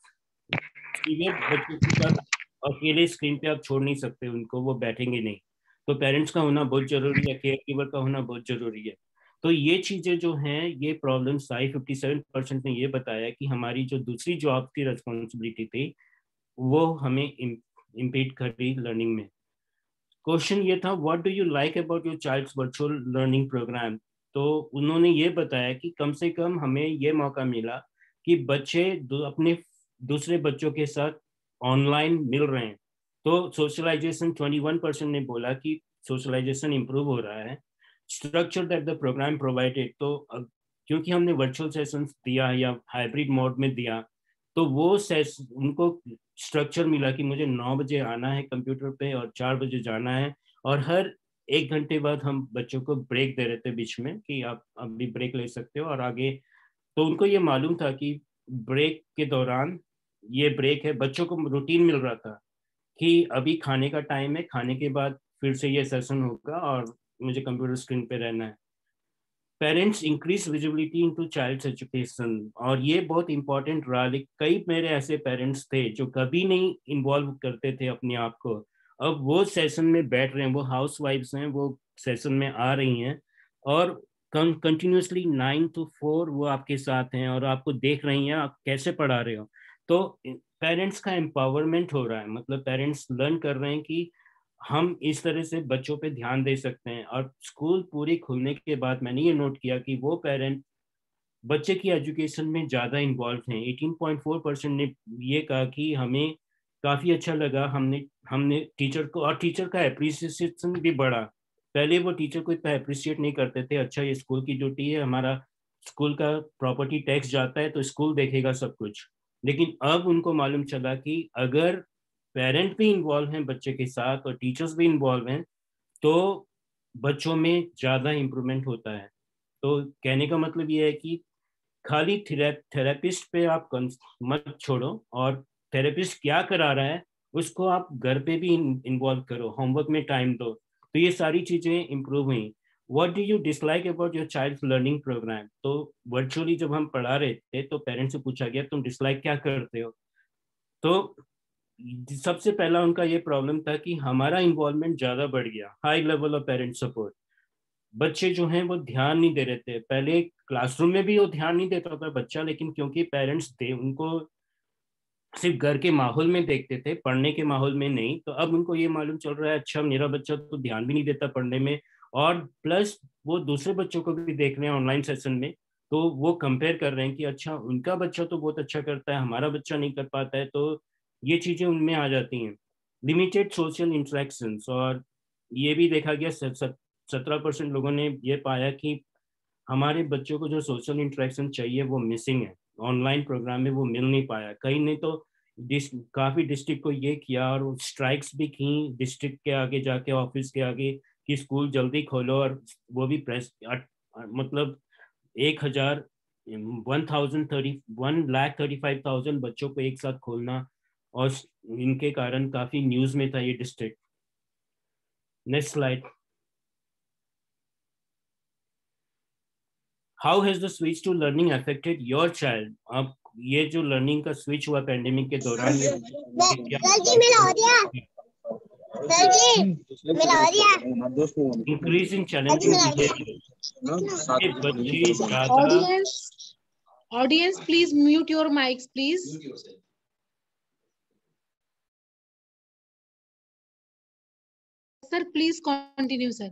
सीवियर बच्चों के साथ अकेले स्क्रीन पे आप छोड़ नहीं सकते उनको, वो बैठेंगे नहीं। तो पेरेंट्स का होना बहुत जरूरी है, केयर गिवर का होना बहुत जरूरी है। तो ये चीजें जो हैं, ये प्रॉब्लम्स आई। सत्तावन परसेंट ने ये बताया कि हमारी जो दूसरी जॉब की रिस्पॉन्सिबिलिटी थी वो हमें इम्पीड कर रही लर्निंग में। क्वेश्चन ये था, what do you like about your child's virtual learning program? तो उन्होंने ये बताया कि कम से कम हमें ये मौका मिला कि बच्चे अपने दूसरे बच्चों के साथ ऑनलाइन मिल रहे हैं। तो सोशलाइजेशन इक्कीस परसेंट ने बोला कि सोशलाइजेशन इंप्रूव हो रहा है। Structure that the program provided, तो क्योंकि हमने वर्चुअल सेशंस दिया या हाइब्रिड मोड में दिया, तो वो सेस उनको स्ट्रक्चर मिला कि मुझे नौ बजे आना है कंप्यूटर पे और चार बजे जाना है, और हर एक घंटे बाद हम बच्चों को ब्रेक दे रहे थे बीच में कि आप अभी ब्रेक ले सकते हो और आगे। तो उनको ये मालूम था कि ब्रेक के दौरान ये ब्रेक है, बच्चों को रूटीन मिल रहा था कि अभी खाने का टाइम है, खाने के बाद फिर से ये सेशन होगा और मुझे कंप्यूटर स्क्रीन पे रहना है। Parents increase visibility into child's education, और ये बहुत इंपॉर्टेंट रहा। कई मेरे ऐसे पेरेंट्स थे जो कभी नहीं इन्वॉल्व करते थे अपने आप को, अब वो सेशन में बैठ रहे हैं, वो हाउस वाइफ्स हैं, वो सेशन में आ रही हैं और कंटिन्यूसली नाइन टू फोर वो आपके साथ हैं और आपको देख रही हैं आप कैसे पढ़ा रहे हो। तो पेरेंट्स का एम्पावरमेंट हो रहा है, मतलब पेरेंट्स लर्न कर रहे हैं कि हम इस तरह से बच्चों पे ध्यान दे सकते हैं। और स्कूल पूरी खुलने के बाद मैंने ये नोट किया कि वो पेरेंट बच्चे की एजुकेशन में ज़्यादा इन्वॉल्व हैं। अठारह पॉइंट चार परसेंट ने ये कहा कि हमें काफ़ी अच्छा लगा, हमने हमने टीचर को, और टीचर का अप्रिसिएशन भी बढ़ा। पहले वो टीचर को इतना अप्रिशिएट नहीं करते थे, अच्छा ये स्कूल की ड्यूटी है, हमारा स्कूल का प्रॉपर्टी टैक्स जाता है तो स्कूल देखेगा सब कुछ। लेकिन अब उनको मालूम चला कि अगर पेरेंट भी इन्वॉल्व हैं बच्चे के साथ और टीचर्स भी इन्वॉल्व हैं तो बच्चों में ज़्यादा इम्प्रूवमेंट होता है। तो कहने का मतलब ये है कि खाली थेरेपिस्ट पे आप मत छोड़ो, और थेरेपिस्ट क्या करा रहा है उसको आप घर पे भी इन्वॉल्व करो, होमवर्क में टाइम दो। तो ये सारी चीज़ें इम्प्रूव हुई। What do you dislike about your child's learning program? तो वर्चुअली जब हम पढ़ा रहे थे तो पेरेंट्स से पूछा गया तुम डिसलाइक क्या करते हो, तो सबसे पहला उनका ये प्रॉब्लम था कि हमारा इन्वॉल्वमेंट ज़्यादा बढ़ गया, high level of parent support. बच्चे जो हैं वो ध्यान नहीं दे रहे थे, पहले क्लासरूम में भी वो ध्यान नहीं देता था बच्चा, लेकिन क्योंकि पेरेंट्स थे उनको सिर्फ घर के माहौल में देखते थे, पढ़ने के माहौल में नहीं, तो अब उनको ये मालूम चल रहा है अच्छा मेरा बच्चा तो ध्यान भी नहीं देता पढ़ने में, और प्लस वो दूसरे बच्चों को भी देख रहे हैं ऑनलाइन सेशन में, तो वो कंपेयर कर रहे हैं कि अच्छा उनका बच्चा तो बहुत अच्छा करता है, हमारा बच्चा नहीं कर पाता है। तो ये चीज़ें उनमें आ जाती हैं। लिमिटेड सोशल इंटरेक्शंस, और ये भी देखा गया सत्रह परसेंट लोगों ने ये पाया कि हमारे बच्चों को जो सोशल इंटरेक्शन चाहिए वो मिसिंग है, ऑनलाइन प्रोग्राम में वो मिल नहीं पाया। कई ने तो डिस, काफ़ी डिस्ट्रिक्ट को ये किया और स्ट्राइक्स भी की डिस्ट्रिक्ट के आगे जाके, ऑफिस के आगे, कि स्कूल जल्दी खोलो, और वो भी प्रेस मतलब एक हजार one thousand thirty one lakh thirty five thousand बच्चों को एक साथ खोलना, और इनके कारण काफ़ी न्यूज़ में था ये district. Next slide. How has the switch to learning affected your child? अब ये जो लर्निंग का स्विच हुआ पेंडेमिक के दौरान, इंक्रीज इन चैलेंजिंग बच्चे ज्यादा। Audience, audience, please mute your mics, please. Sir, please continue, sir.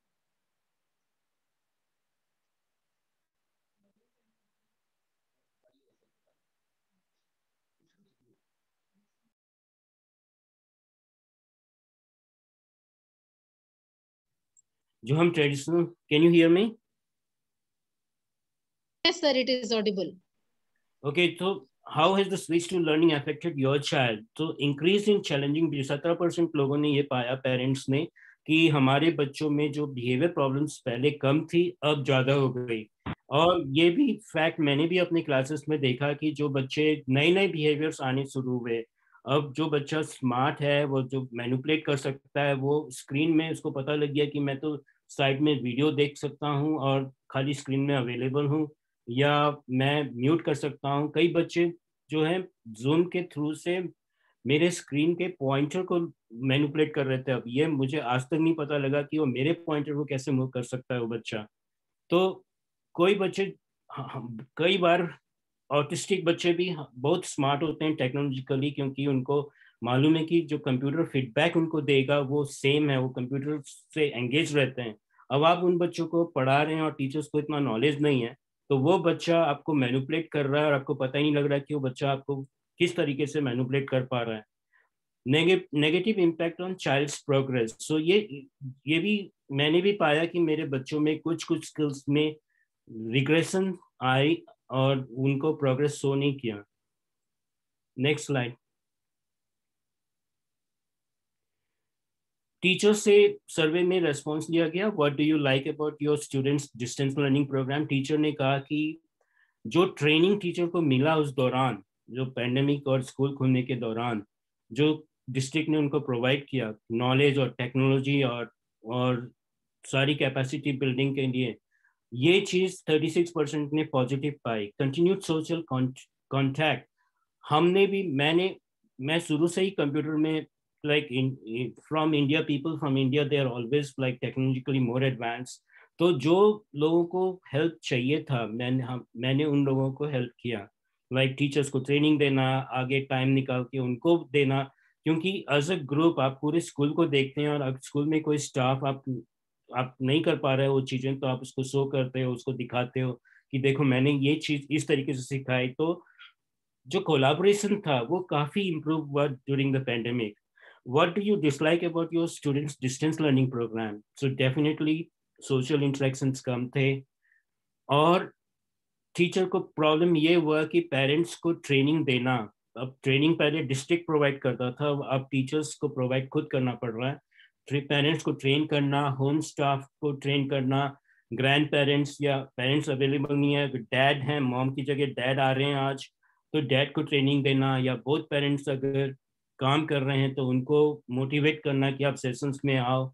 जो हम traditional, can you hear me? Yes, sir, it is audible. Okay, तो how has the switch to learning affected your child? तो increase in challenging सत्रह percent लोगों ने ये पाया, parents ने, कि हमारे बच्चों में जो बिहेवियर प्रॉब्लम्स पहले कम थी अब ज्यादा हो गई। और ये भी फैक्ट मैंने भी अपने क्लासेस में देखा कि जो बच्चे नए नए बिहेवियर्स आने शुरू हुए, अब जो बच्चा स्मार्ट है, वो जो मैनिपुलेट कर सकता है, वो स्क्रीन में उसको पता लग गया कि मैं तो साइड में वीडियो देख सकता हूँ और खाली स्क्रीन में अवेलेबल हूँ, या मैं म्यूट कर सकता हूँ। कई बच्चे जो है जूम के थ्रू से मेरे स्क्रीन के पॉइंटर को मैनिपुलेट कर रहे थे। अब ये मुझे आज तक नहीं पता लगा कि वो मेरे पॉइंटर को कैसे मूव कर सकता है वो बच्चा। तो कोई बच्चे, कई बार ऑटिस्टिक बच्चे भी बहुत स्मार्ट होते हैं टेक्नोलॉजिकली, क्योंकि उनको मालूम है कि जो कंप्यूटर फीडबैक उनको देगा वो सेम है, वो कंप्यूटर से एंगेज रहते हैं। अब आप उन बच्चों को पढ़ा रहे हैं और टीचर्स को इतना नॉलेज नहीं है, तो वो बच्चा आपको मैनिपुलेट कर रहा है और आपको पता ही नहीं लग रहा है कि वो बच्चा आपको किस तरीके से मैनिपुलेट कर पा रहा है। Negative impact on child's progress. So ये ये भी मैंने भी पाया कि मेरे बच्चों में कुछ कुछ स्किल्स में रिग्रेशन आई और उनको प्रोग्रेस शो नहीं किया। Next slide. टीचर से सर्वे में रेस्पॉन्स लिया गया, what do you like about your students distance learning program. Teacher ने कहा कि जो ट्रेनिंग टीचर को मिला उस दौरान, जो पैंडेमिक और स्कूल खुलने के दौरान जो डिस्ट्रिक्ट ने उनको प्रोवाइड किया नॉलेज और टेक्नोलॉजी और और सारी कैपेसिटी बिल्डिंग के लिए, ये चीज छत्तीस परसेंट ने पॉजिटिव पाई। कंटिन्यूड सोशल कॉन्टैक्ट, हमने भी, मैंने मैं शुरू से ही कंप्यूटर में like in, in from India, people from India, they are always like technologically more advanced. तो जो लोगों को हेल्प चाहिए था, मैंने हम मैंने उन लोगों को हेल्प किया, लाइक like टीचर्स को ट्रेनिंग देना, आगे टाइम निकाल के उनको देना, क्योंकि एज अ ग्रुप आप पूरे स्कूल को देखते हैं और अगर स्कूल में कोई स्टाफ आप आप नहीं कर पा रहे हो वो चीजें, तो आप उसको शो करते हो, उसको दिखाते हो कि देखो मैंने ये चीज इस तरीके से सिखाई। तो जो कोलैबोरेशन था वो काफी इम्प्रूव हुआ during the pandemic. What do you dislike about your students' distance learning program? So definitely social interactions कम थे, और टीचर को प्रॉब्लम ये हुआ कि पेरेंट्स को ट्रेनिंग देना, अब ट्रेनिंग पहले डिस्ट्रिक्ट प्रोवाइड करता था, अब टीचर्स को प्रोवाइड खुद करना पड़ रहा है। पेरेंट्स को ट्रेन करना, होम स्टाफ को ट्रेन करना, ग्रैंड पेरेंट्स या पेरेंट्स अवेलेबल नहीं है, डैड हैं, मॉम की जगह डैड आ रहे हैं आज, तो डैड को ट्रेनिंग देना, या बोथ पेरेंट्स अगर काम कर रहे हैं तो उनको मोटिवेट करना कि आप सेशंस में आओ।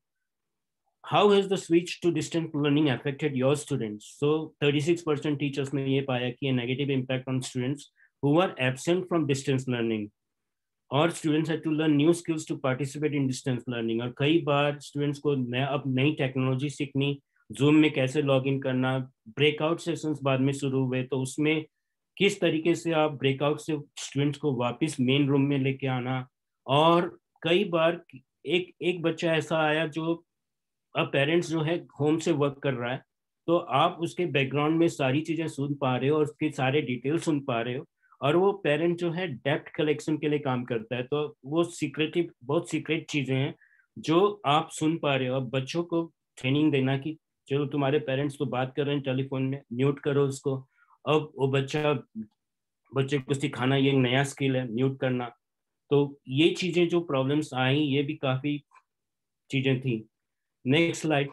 How has the switch to distance learning affected your students? So thirty-six percent teachers ने ये पाया कि a negative impact on students who were absent from distance learning, और students had to learn new skills to participate in distance learning। और कई बार students को नया अब नई टेक्नोलॉजी सीखनी, Zoom में कैसे लॉग इन करना, ब्रेकआउट सेशंस बाद में शुरू हुए, तो उसमें किस तरीके से आप ब्रेकआउट से स्टूडेंट्स को वापस मेन रूम में लेके आना। और कई बार एक एक बच्चा ऐसा आया जो अब पेरेंट्स जो है होम से वर्क कर रहा है, तो आप उसके बैकग्राउंड में सारी चीजें सुन पा रहे हो और उसके सारे डिटेल सुन पा रहे हो, और वो पेरेंट जो है डेप्थ कलेक्शन के लिए काम करता है, तो वो सीक्रेटिव बहुत सीक्रेट चीजें हैं जो आप सुन पा रहे हो। अब बच्चों को ट्रेनिंग देना कि चलो तुम्हारे पेरेंट्स तो बात कर रहे हैं टेलीफोन में, म्यूट करो उसको। अब वो बच्चा बच्चे को सिखाना, ये नया स्किल है म्यूट करना। तो ये चीजें जो प्रॉब्लम्स आई, ये भी काफी चीजें थी। Next slide.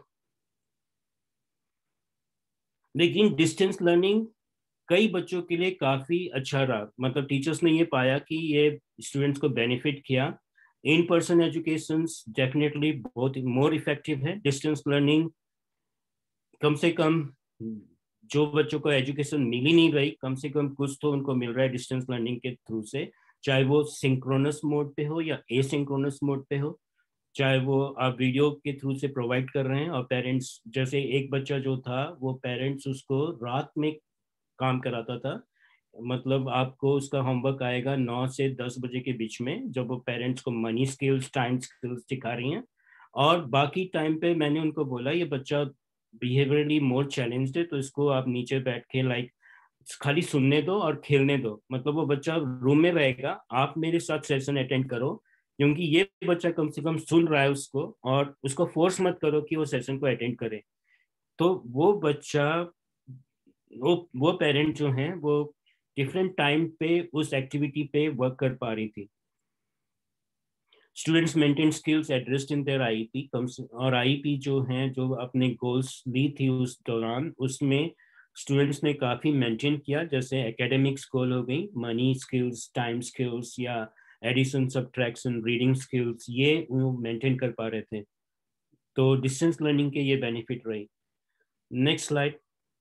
लेकिन डिस्टेंस लर्निंग कई बच्चों के लिए काफी अच्छा रहा, मतलब टीचर्स ने ये पाया कि ये स्टूडेंट्स को बेनिफिट किया। इन पर्सन एजुकेशन डेफिनेटली बहुत मोर इफेक्टिव है। डिस्टेंस लर्निंग कम से कम जो बच्चों को एजुकेशन मिल ही नहीं रही, कम से कम कुछ तो उनको मिल रहा है डिस्टेंस लर्निंग के थ्रू से, चाहे वो सिंक्रोनस मोड पे हो या एसिंक्रोनस मोड पे हो, चाहे वो आप वीडियो के थ्रू से प्रोवाइड कर रहे हैं। और पेरेंट्स, जैसे एक बच्चा जो था वो पेरेंट्स उसको रात में काम कराता था, मतलब आपको उसका होमवर्क आएगा नौ से दस बजे के बीच में, जब वो पेरेंट्स को मनी स्किल्स, टाइम स्किल्स सिखा रही हैं। और बाकी टाइम पे मैंने उनको बोला ये बच्चा बिहेवियरली मोर चैलेंज्ड है, तो इसको आप नीचे बैठ के लाइक खाली सुनने दो और खेलने दो, मतलब वो बच्चा रूम में रहेगा, आप मेरे साथ सेशन अटेंड करो, क्योंकि ये बच्चा कम से कम सुन रहा है उसको, और उसको फोर्स मत करो कि वो सेशन को अटेंड करे। तो वो बच्चा, वो वो पेरेंट जो हैं वो डिफरेंट टाइम पे उस एक्टिविटी पे वर्क कर पा रही थी। Students maintain skills addressed in their IEP, और आईईपी जो हैं, जो अपने गोल्स ली थी उस दौरान, उसमें स्टूडेंट्स ने काफ़ी मेंटेन किया, जैसे एकेडमिक्स गोल हो गई, मनी स्किल्स, टाइम स्किल्स या एडिशन सब्ट्रैक्शन, रीडिंग स्किल्स, ये वो मेंटेन कर पा रहे थे। तो डिस्टेंस लर्निंग के ये बेनिफिट रही। Next slide.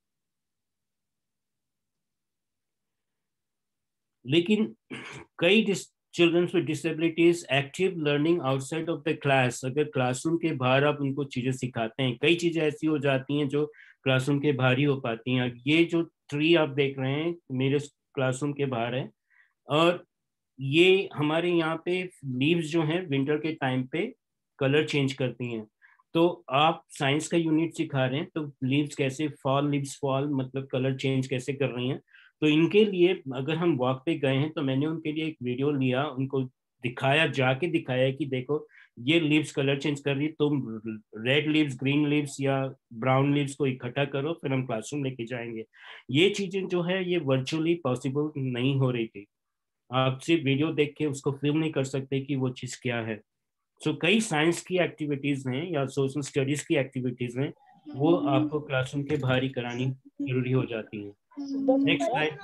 लेकिन कई children's with disabilities active learning outside of the class, अगर क्लासरूम के बाहर आप उनको चीजें सिखाते हैं, कई चीजें ऐसी हो जाती हैं जो क्लासरूम के बाहर ही हो पाती हैं। ये जो ट्री आप देख रहे हैं मेरे क्लासरूम के बाहर है, और ये हमारे यहाँ पे लीव्स जो हैं विंटर के टाइम पे कलर चेंज करती हैं। तो आप साइंस का यूनिट सिखा रहे हैं, तो लीव्स कैसे फॉल, लीव्स फॉल मतलब कलर चेंज कैसे कर रही हैं। तो इनके लिए अगर हम वॉक पे गए हैं तो मैंने उनके लिए एक वीडियो लिया, उनको दिखाया, जाके दिखाया कि देखो ये लीव्स कलर चेंज कर रही, तुम रेड लीव्स, ग्रीन लीव्स या ब्राउन लीव्स को इकट्ठा करो, फिर हम क्लासरूम लेके जाएंगे। ये चीजें जो है ये वर्चुअली पॉसिबल नहीं हो रही थी। आप सिर्फ वीडियो देख के उसको फील नहीं कर सकते कि वो चीज क्या है। सो so, कई साइंस की एक्टिविटीज हैं या सोशल स्टडीज की एक्टिविटीज हैं, वो आपको क्लासरूम के बाहर ही करानी जरूरी हो जाती है। Next slide.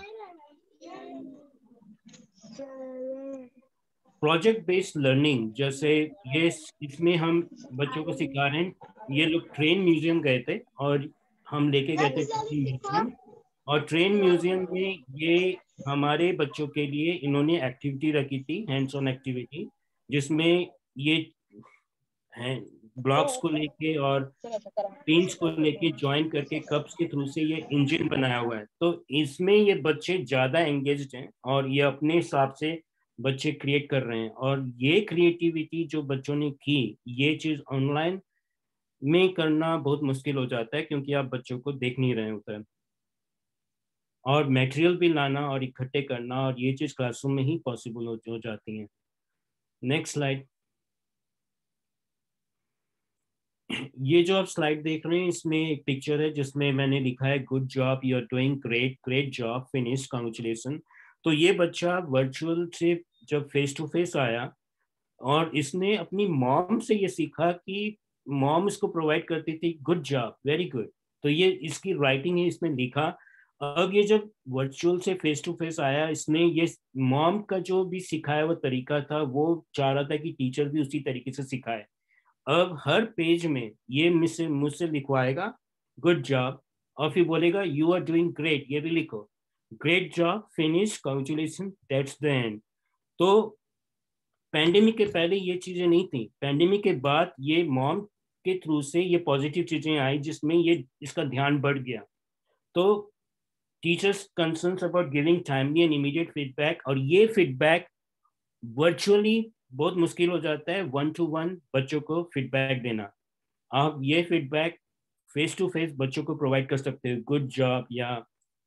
Project based learning, जैसे ये इसमें हम बच्चों को सिखा रहे हैं, ये लोग ट्रेन म्यूजियम गए थे और हम लेके गए थे म्यूजियम, और ट्रेन म्यूजियम में ये हमारे बच्चों के लिए इन्होंने एक्टिविटी रखी थी, हैंड्स ऑन एक्टिविटी, जिसमें ये ब्लॉक्स को लेके और पिंस को लेके ज्वाइन करके कप्स के थ्रू से ये इंजन बनाया हुआ है। तो इसमें ये बच्चे ज्यादा एंगेज्ड हैं और ये अपने हिसाब से बच्चे क्रिएट कर रहे हैं, और ये क्रिएटिविटी जो बच्चों ने की, ये चीज ऑनलाइन में करना बहुत मुश्किल हो जाता है क्योंकि आप बच्चों को देख नहीं रहे होते हैं, और मटेरियल भी लाना और इकट्ठे करना, और ये चीज क्लासरूम में ही पॉसिबल हो, हो जाती है। Next slide. ये जो आप स्लाइड देख रहे हैं इसमें एक पिक्चर है जिसमें मैंने लिखा है good job, you are doing great, great job, finish, congratulation. तो ये बच्चा वर्चुअल से जब फेस टू फेस आया और इसने अपनी मॉम से ये सीखा कि मॉम इसको प्रोवाइड करती थी गुड जॉब, वेरी गुड, तो ये इसकी राइटिंग है, इसने लिखा। अब ये जब वर्चुअल से फेस टू फेस आया, इसने ये मॉम का जो भी सिखाया वो तरीका था, वो चाह रहा था कि टीचर भी उसी तरीके से सिखाए। अब हर पेज में ये मुझसे मुझसे लिखवाएगा गुड जॉब, और फिर बोलेगा यू आर डूइंग ग्रेट, ये भी लिखो, great job, finish, congratulation, that's the end. तो पैंडेमिक के पहले ये चीजें नहीं थी, पैंडेमिक के बाद ये मॉम के थ्रू से ये पॉजिटिव चीजें आई जिसमें ये इसका ध्यान बढ़ गया। तो teachers concerns about giving timely and immediate feedback, और ये फीडबैक वर्चुअली बहुत मुश्किल हो जाता है वन टू वन बच्चों को फीडबैक देना। आप ये फीडबैक फेस टू फेस बच्चों को प्रोवाइड कर सकते हो, गुड जॉब, या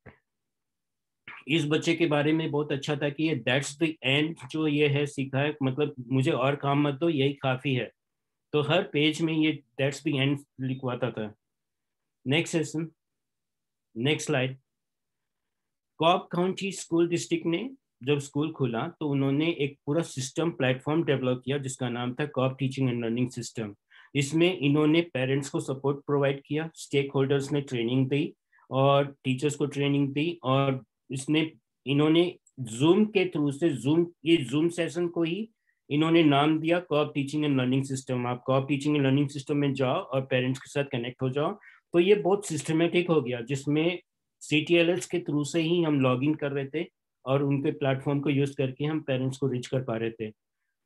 इस बच्चे के बारे में बहुत अच्छा था कि ये दैट्स द एंड जो ये है सीखा है, मतलब मुझे और काम मत दो, यही काफी है। तो हर पेज में ये दैट्स द एंड लिखवाता था। Next session, next slide. Cobb county school district ने जब स्कूल खुला तो उन्होंने एक पूरा सिस्टम प्लेटफॉर्म डेवलप किया जिसका नाम था Cobb teaching and learning system. इसमें इन्होंने पेरेंट्स को सपोर्ट प्रोवाइड किया, स्टेक होल्डर्स ने ट्रेनिंग दी और टीचर्स को ट्रेनिंग दी, और इसने इन्होंने जूम के थ्रू से जूम ये जूम सेशन को ही इन्होंने नाम दिया Cobb teaching and learning system. आप Cobb teaching and learning system में जाओ और पेरेंट्स के साथ कनेक्ट हो जाओ। तो ये बहुत सिस्टमेटिक हो गया, जिसमें सी टी एल एस के थ्रू से ही हम लॉग इन कर रहे थे और उनके प्लेटफॉर्म को यूज करके हम पेरेंट्स को रीच कर पा रहे थे।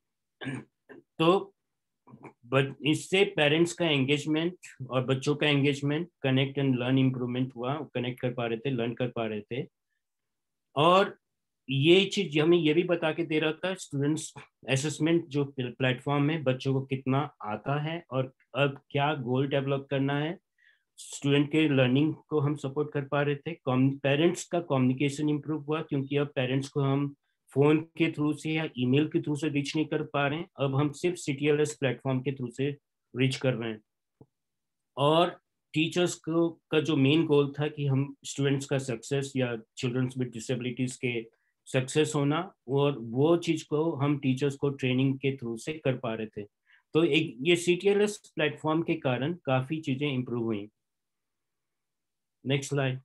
तो बट इससे पेरेंट्स का एंगेजमेंट और बच्चों का engagement, connect and learn improvement हुआ, कनेक्ट कर पा रहे थे, लर्न कर पा रहे थे। और ये चीज हमें ये भी बता के दे रहा था स्टूडेंट्स असेसमेंट जो प्लेटफॉर्म है, बच्चों को कितना आता है और अब क्या गोल डेवलप करना है, स्टूडेंट के लर्निंग को हम सपोर्ट कर पा रहे थे। पेरेंट्स का कम्युनिकेशन इंप्रूव हुआ क्योंकि अब पेरेंट्स को हम फोन के थ्रू से या ईमेल के थ्रू से रीच नहीं कर पा रहे हैं, अब हम सिर्फ C T L S platform के थ्रू से रीच कर रहे हैं। और टीचर्स को का जो मेन गोल था कि हम स्टूडेंट्स का सक्सेस या चिल्ड्रंस विद डिसेबिलिटीज के सक्सेस होना, और वो चीज को हम टीचर्स को ट्रेनिंग के थ्रू से कर पा रहे थे। तो एक ये C T L S platform के कारण काफी चीजें इंप्रूव हुई। Next slide.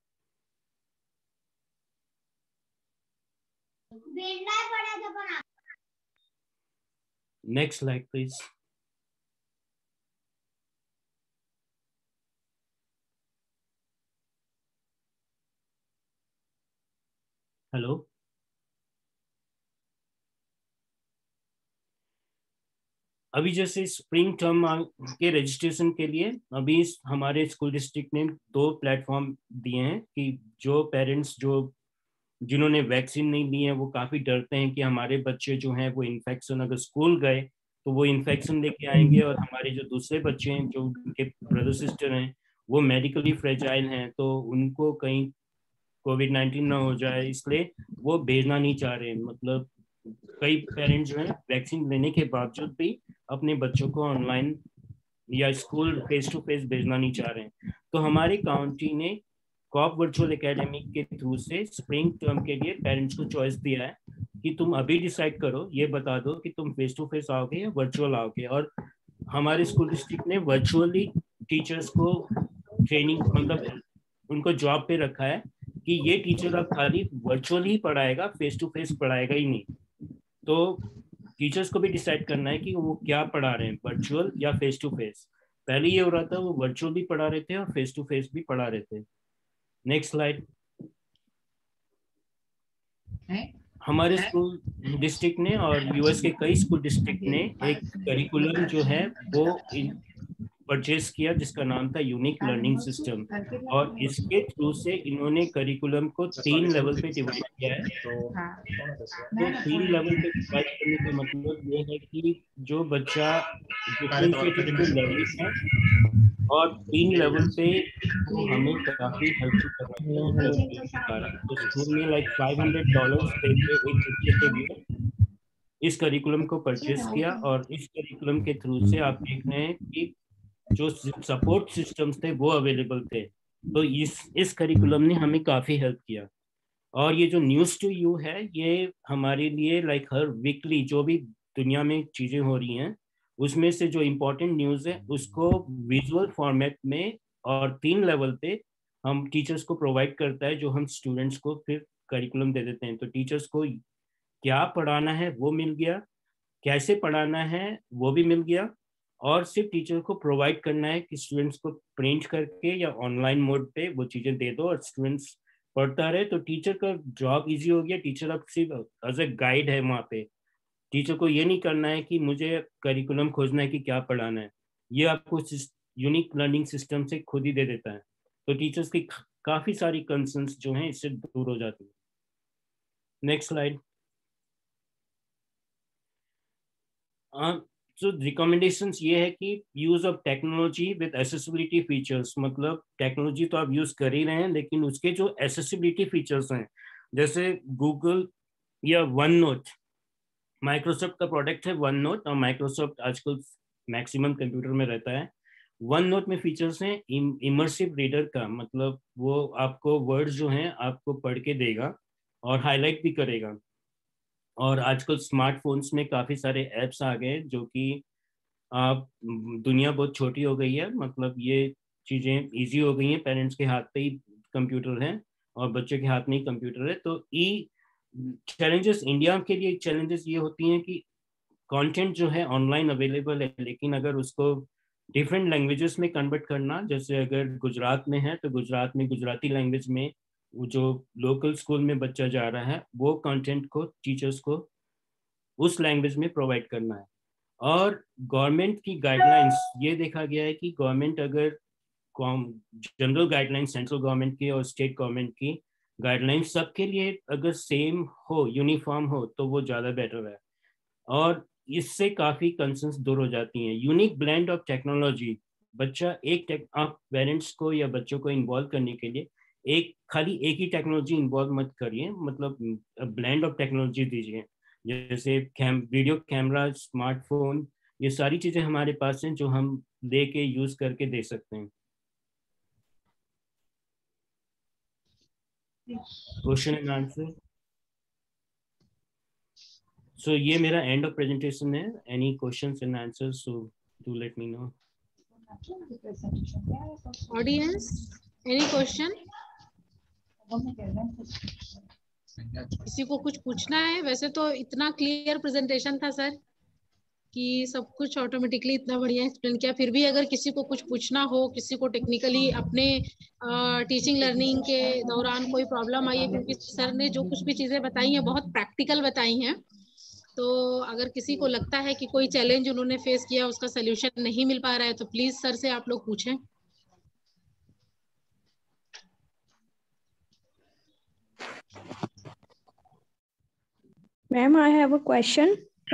Next slide please. Hello, अभी जैसे स्प्रिंग टर्म के रजिस्ट्रेशन के लिए अभी हमारे स्कूल डिस्ट्रिक्ट ने दो प्लेटफॉर्म दिए हैं कि जो पेरेंट्स जो जिन्होंने वैक्सीन नहीं ली है वो काफ़ी डरते हैं कि हमारे बच्चे जो हैं वो इन्फेक्शन, अगर स्कूल गए तो वो इन्फेक्शन लेके आएंगे, और हमारे जो दूसरे बच्चे हैं जो उनके ब्रदर सिस्टर हैं वो मेडिकली फ्रेजाइल हैं तो उनको कहीं कोविड नाइन्टीन ना हो जाए, इसलिए वो भेजना नहीं चाह रहे हैं। मतलब कई पेरेंट्स जो हैं वैक्सीन लेने के बावजूद भी अपने बच्चों को ऑनलाइन या स्कूल फेस टू फेस भेजना नहीं चाह रहे हैं। तो हमारी काउंटी ने कॉप वर्चुअल एकेडमी के थ्रू से स्प्रिंग टर्म के लिए पेरेंट्स को चॉइस दिया है कि तुम अभी डिसाइड करो, ये बता दो कि तुम फेस टू फेस आओगे या वर्चुअल आओगे। और हमारे स्कूल डिस्ट्रिक्ट ने वर्चुअली टीचर्स को ट्रेनिंग, मतलब उनको जॉब पे रखा है कि ये टीचर अब खाली वर्चुअल ही पढ़ाएगा, फेस टू फेस पढ़ाएगा ही नहीं। तो टीचर्स को भी डिसाइड करना है कि वो क्या पढ़ा रहे हैं, वर्चुअल या फेस टू फेस। पहले ये हो रहा था वो वर्चुअल भी पढ़ा रहे थे और फेस टू फेस भी पढ़ा रहे थे। Next slide. हमारे स्कूल डिस्ट्रिक्ट ने और यूएस के कई स्कूल डिस्ट्रिक्ट ने एक करिकुलम जो है वो परचेज किया जिसका नाम था यूनिक लर्निंग सिस्टम, और इसके थ्रू से इन्होंने करिकुलम को तीन लेवल पे डिवाइड किया है। तो तीन लेवल पे डिवाइड करने का मतलब ये है कि जो बच्चा डिफरेंशिएटेड लर्निंग है, और तीन लेवल पे हमें काफी हेल्प करना है। तो स्कूल में लाइक फाइव हंड्रेड डॉलर पे इस करिकुलम को परचेज किया, और इस करिकुलम के थ्रू से आप देख रहे हैं कि जो सपोर्ट सिस्टम्स थे वो अवेलेबल थे। तो इस इस करिकुलम ने हमें काफ़ी हेल्प किया। और ये जो न्यूज़ टू यू है ये हमारे लिए लाइक हर वीकली जो भी दुनिया में चीज़ें हो रही हैं उसमें से जो इम्पोर्टेंट न्यूज़ है उसको विजुअल फॉर्मेट में और तीन लेवल पे हम टीचर्स को प्रोवाइड करता है, जो हम स्टूडेंट्स को फिर करिकुलम दे देते हैं। तो टीचर्स को क्या पढ़ाना है वो मिल गया, कैसे पढ़ाना है वो भी मिल गया, और सिर्फ टीचर को प्रोवाइड करना है कि स्टूडेंट्स को प्रिंट करके या ऑनलाइन मोड पे वो चीज़ें दे दो और स्टूडेंट्स पढ़ता रहे। तो टीचर का जॉब इजी हो गया। टीचर अब सिर्फ एज ए गाइड है वहाँ पे। टीचर को ये नहीं करना है कि मुझे करिकुलम खोजना है कि क्या पढ़ाना है, ये आपको यूनिक लर्निंग सिस्टम से खुद ही दे देता है। तो टीचर्स की काफ़ी सारी कंसर्न्स जो हैं इससे दूर हो जाती है। Next slide. तो रिकमेंडेशंस ये है कि use of technology with accessibility features, मतलब टेक्नोलॉजी तो आप यूज कर ही रहे हैं लेकिन उसके जो एसेसिबिलिटी फीचर्स हैं जैसे गूगल या वन नोट, माइक्रोसॉफ्ट का प्रोडक्ट है वन नोट, और माइक्रोसॉफ्ट आजकल मैक्सिमम कंप्यूटर में रहता है। वन नोट में फीचर्स हैं इमर्सिव रीडर का, मतलब वो आपको वर्ड्स जो हैं आपको पढ़ के देगा और हाईलाइट भी करेगा। और आजकल स्मार्टफोन्स में काफ़ी सारे ऐप्स आ गए जो कि आप दुनिया बहुत छोटी हो गई है, मतलब ये चीज़ें इजी हो गई हैं। पेरेंट्स के हाथ पे ही कंप्यूटर है और बच्चे के हाथ में ही कंप्यूटर है। तो ई चैलेंजेस इंडिया के लिए चैलेंजेस ये होती हैं कि कंटेंट जो है ऑनलाइन अवेलेबल है, लेकिन अगर उसको डिफरेंट लैंग्वेजेस में कन्वर्ट करना, जैसे अगर गुजरात में है तो गुजरात में गुजराती लैंग्वेज में जो लोकल स्कूल में बच्चा जा रहा है वो कंटेंट को टीचर्स को उस लैंग्वेज में प्रोवाइड करना है। और गवर्नमेंट की गाइडलाइंस ये देखा गया है कि गवर्नमेंट अगर जनरल गाइडलाइंस सेंट्रल गवर्नमेंट की और स्टेट गवर्नमेंट की गाइडलाइंस सबके लिए अगर सेम हो, यूनिफॉर्म हो, तो वो ज़्यादा बेटर है और इससे काफ़ी कंसर्न्स दूर हो जाती हैं। यूनिक ब्लेंड ऑफ टेक्नोलॉजी, बच्चा एक टेक आप पेरेंट्स को या बच्चों को इन्वॉल्व करने के लिए एक खाली एक ही टेक्नोलॉजी इन्वॉल्व मत करिए, मतलब ब्लेंड ऑफ टेक्नोलॉजी दीजिए। जैसे कैम वीडियो कैमरा, स्मार्टफोन, ये सारी चीज़ें हमारे पास हैं जो हम दे के यूज़ करके दे सकते हैं। Question and answer. So ये मेरा end of presentation है. Any questions and answers? So do let me know. Audience, any question? किसी को कुछ पूछना है? वैसे तो इतना क्लियर प्रेजेंटेशन था सर कि सब कुछ ऑटोमेटिकली इतना बढ़िया एक्सप्लेन किया. फिर भी अगर किसी को कुछ पूछना हो, किसी को टेक्निकली अपने टीचिंग लर्निंग के दौरान कोई प्रॉब्लम आई है, क्योंकि सर ने जो कुछ भी चीजें बताई हैं बहुत प्रैक्टिकल बताई हैं, तो अगर किसी को लगता है कि कोई चैलेंज उन्होंने फेस किया, उसका सोल्यूशन नहीं मिल पा रहा है, तो प्लीज सर से आप लोग पूछें. Ma'am, I have a question.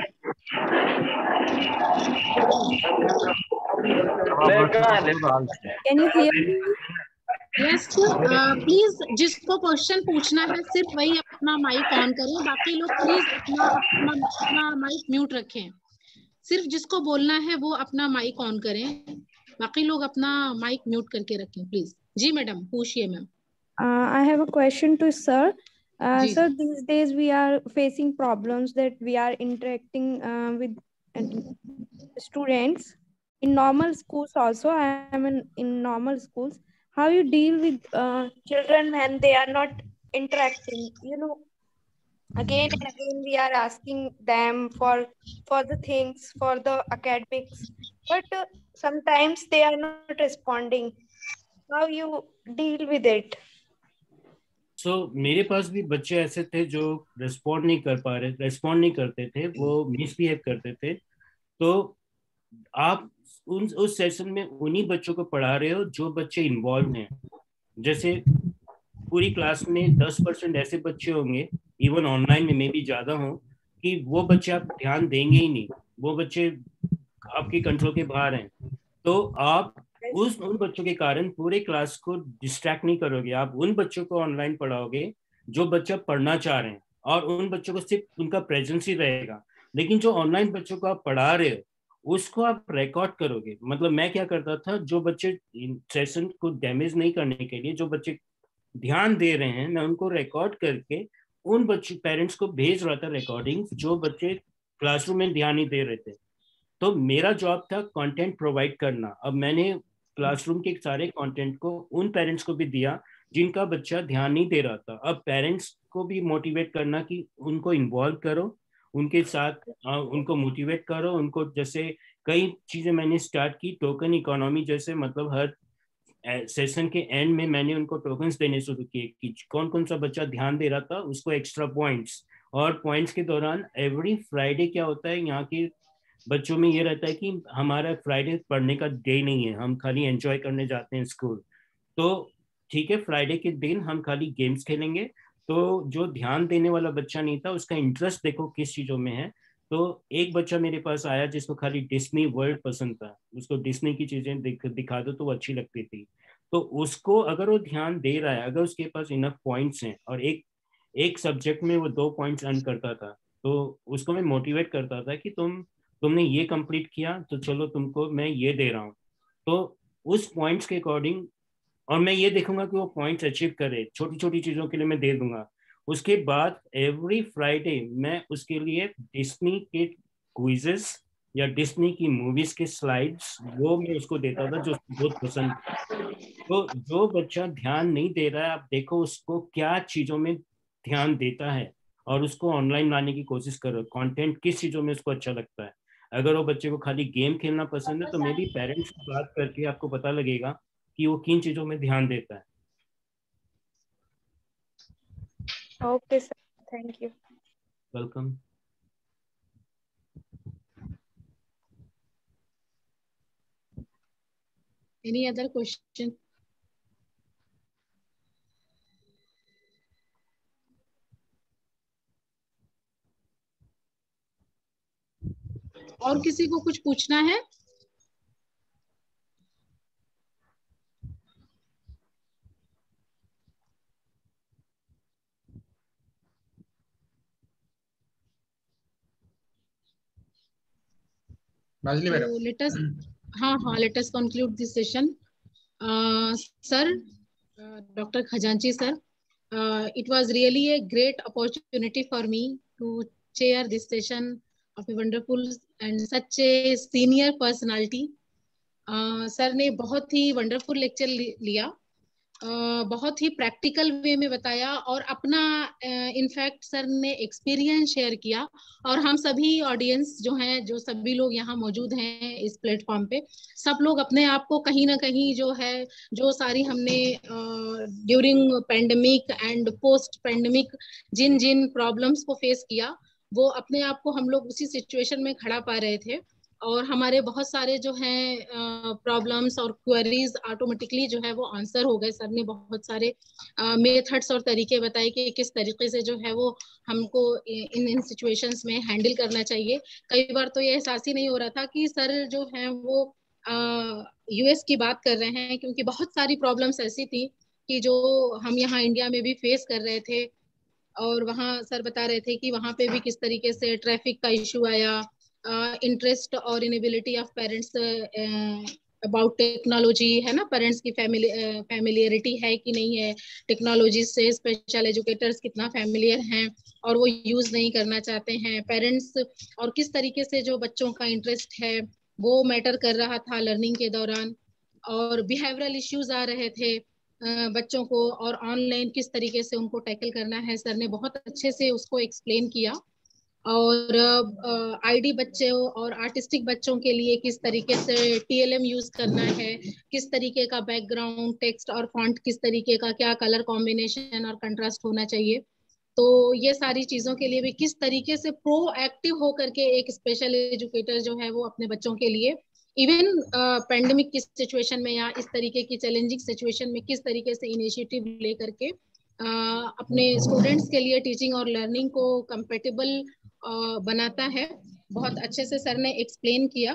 Can you hear me? Yes please, जिसको क्वेश्चन पूछना है सिर्फ वही अपना माइक ऑन करें, बाकी लोग प्लीज अपना अपना, अपना माइक म्यूट रखें. सिर्फ जिसको बोलना है वो अपना माइक ऑन करें, बाकी लोग अपना माइक म्यूट करके रखें प्लीज. जी मैडम, पूछिए ma'am. Uh, I have a question to sir. Uh, sir, these days we are facing problems that we are interacting uh, with uh, students in normal schools also. I am in, in normal schools. How you deal with uh, children when they are not interacting? You know, again and again we are asking them for for the things, for the academics, but uh, sometimes they are not responding. How you deal with it? So so, मेरे पास भी बच्चे ऐसे थे जो respond नहीं कर पा रहे, रिस्पॉन्ड नहीं करते थे, वो मिसबिहेव करते थे. तो आप उन उस सेशन में उन्हीं बच्चों को पढ़ा रहे हो जो बच्चे इन्वॉल्व हैं. जैसे पूरी क्लास में दस परसेंट ऐसे बच्चे होंगे, इवन ऑनलाइन में मे भी ज्यादा हो, कि वो बच्चे आप ध्यान देंगे ही नहीं, वो बच्चे आपके कंट्रोल के बाहर हैं. तो आप उस उन बच्चों के कारण पूरे क्लास को डिस्ट्रैक्ट नहीं करोगे. आप उन बच्चों को ऑनलाइन पढ़ाओगे जो बच्चा पढ़ना चाह रहे हैं, और उन बच्चों को सिर्फ उनका प्रेजेंस ही रहेगा. लेकिन जो ऑनलाइन बच्चों को आप पढ़ा रहे हो उसको आप रिकॉर्ड करोगे. मतलब मैं क्या करता था, जो बच्चे सेशन को डैमेज नहीं करने के लिए जो बच्चे ध्यान दे रहे हैं, मैं उनको रिकॉर्ड करके उन बच्चे पेरेंट्स को भेज रहा था रिकॉर्डिंग, जो बच्चे क्लासरूम में ध्यान नहीं दे रहे थे. तो मेरा जॉब था कंटेंट प्रोवाइड करना. अब मैंने क्लासरूम के सारे कंटेंट को उन पेरेंट्स को भी दिया जिनका बच्चा ध्यान नहीं दे रहा था. अब पेरेंट्स को भी मोटिवेट करना कि उनको इन्वॉल्व करो, उनके साथ उनको मोटिवेट करो उनको. जैसे कई चीजें मैंने स्टार्ट की, टोकन इकोनॉमी जैसे, मतलब हर सेशन के एंड में मैंने उनको टोकन्स देने शुरू किए कि कौन कौन सा बच्चा ध्यान दे रहा था उसको एक्स्ट्रा पॉइंट्स. और पॉइंट्स के दौरान एवरी फ्राइडे क्या होता है, यहाँ के बच्चों में ये रहता है कि हमारा फ्राइडे पढ़ने का डे नहीं है, हम खाली एंजॉय करने जाते हैं स्कूल. तो ठीक है, फ्राइडे के दिन हम खाली गेम्स खेलेंगे. तो जो ध्यान देने वाला बच्चा नहीं था उसका इंटरेस्ट देखो किस चीज़ों में है. तो एक बच्चा मेरे पास आया जिसको खाली डिस्नी वर्ल्ड पसंद था, उसको डिस्नी की चीज़ें दिख, दिखा दो तो वो अच्छी लगती थी. तो उसको अगर वो ध्यान दे रहा है, अगर उसके पास इनफ पॉइंट्स हैं और एक एक सब्जेक्ट में वो दो पॉइंट्स अर्न करता था, तो उसको मैं मोटिवेट करता था कि तुम तुमने ये कंप्लीट किया तो चलो तुमको मैं ये दे रहा हूँ. तो उस पॉइंट्स के अकॉर्डिंग, और मैं ये देखूंगा कि वो पॉइंट्स अचीव करे, छोटी छोटी चीज़ों के लिए मैं दे दूंगा. उसके बाद एवरी फ्राइडे मैं उसके लिए डिस्नी के क्विजेस या डिस्नी की मूवीज के स्लाइड्स वो मैं उसको देता था जो उसको बहुत पसंद. तो जो बच्चा ध्यान नहीं दे रहा है, आप देखो उसको क्या चीज़ों में ध्यान देता है और उसको ऑनलाइन लाने की कोशिश करो. कंटेंट किस चीज़ों में उसको अच्छा लगता है. अगर वो बच्चे को खाली गेम खेलना पसंद है तो मे भी पेरेंट्स से बात करके आपको पता लगेगा कि वो किन चीज़ों में ध्यान देता है. Okay, sir. Thank you. Welcome. Any other question? और किसी को कुछ पूछना है? Majli madam. So let us, हाँ हाँ let us conclude this session. Uh, sir, uh, Doctor Khazanchi sir, uh, it was really a great opportunity for me to chair this session of a wonderful and such a senior personality. uh, sir ने बहुत ही wonderful lecture लिया, Uh, बहुत ही practical way में बताया और अपना in fact uh, sir ने एक्सपीरियंस शेयर किया, और हम सभी ऑडियंस जो हैं, जो सभी लोग यहाँ मौजूद हैं इस प्लेटफॉर्म पे, सब लोग अपने आप को कहीं ना कहीं जो है, जो सारी हमने during pandemic and post pandemic जिन जिन प्रॉब्लम्स को फेस किया, वो अपने आप को हम लोग उसी सिचुएशन में खड़ा पा रहे थे, और हमारे बहुत सारे जो हैं प्रॉब्लम्स और क्वेरीज ऑटोमेटिकली जो है वो आंसर हो गए। सर ने बहुत सारे मेथड्स और तरीके बताए कि किस तरीके से जो है वो हमको इन इन सिचुएशंस में हैंडल करना चाहिए। कई बार तो ये एहसास ही नहीं हो रहा था कि सर जो है वो यूएस की बात कर रहे हैं, क्योंकि बहुत सारी प्रॉब्लम्स ऐसी थी कि जो हम यहाँ इंडिया में भी फेस कर रहे थे, और वहाँ सर बता रहे थे कि वहाँ पे भी किस तरीके से ट्रैफिक का इशू आया, इंटरेस्ट और inability of parents about technology, है ना, पेरेंट्स की फैमिली फैमिलियरिटी है कि नहीं है टेक्नोलॉजी से, स्पेशल एजुकेटर्स कितना फैमिलियर हैं और वो यूज नहीं करना चाहते हैं पेरेंट्स, और किस तरीके से जो बच्चों का इंटरेस्ट है वो मैटर कर रहा था लर्निंग के दौरान, और बिहेवियरल इश्यूज आ रहे थे बच्चों को, और ऑनलाइन किस तरीके से उनको टैकल करना है। सर ने बहुत अच्छे से उसको एक्सप्लेन किया, और आईडी बच्चों और आर्टिस्टिक बच्चों के लिए किस तरीके से टीएलएम यूज करना है, किस तरीके का बैकग्राउंड टेक्स्ट और फॉन्ट, किस तरीके का क्या कलर कॉम्बिनेशन और कंट्रास्ट होना चाहिए, तो ये सारी चीजों के लिए भी किस तरीके से प्रोएक्टिव होकर के एक स्पेशल एजुकेटर जो है वो अपने बच्चों के लिए इवन पैंडेमिक की सिचुएशन में या इस तरीके की चैलेंजिंग सिचुएशन में किस तरीके से इनिशिएटिव लेकर के uh, अपने स्टूडेंट्स के लिए टीचिंग और लर्निंग को कंपेटेबल uh, बनाता है। बहुत अच्छे से सर ने एक्सप्लेन किया।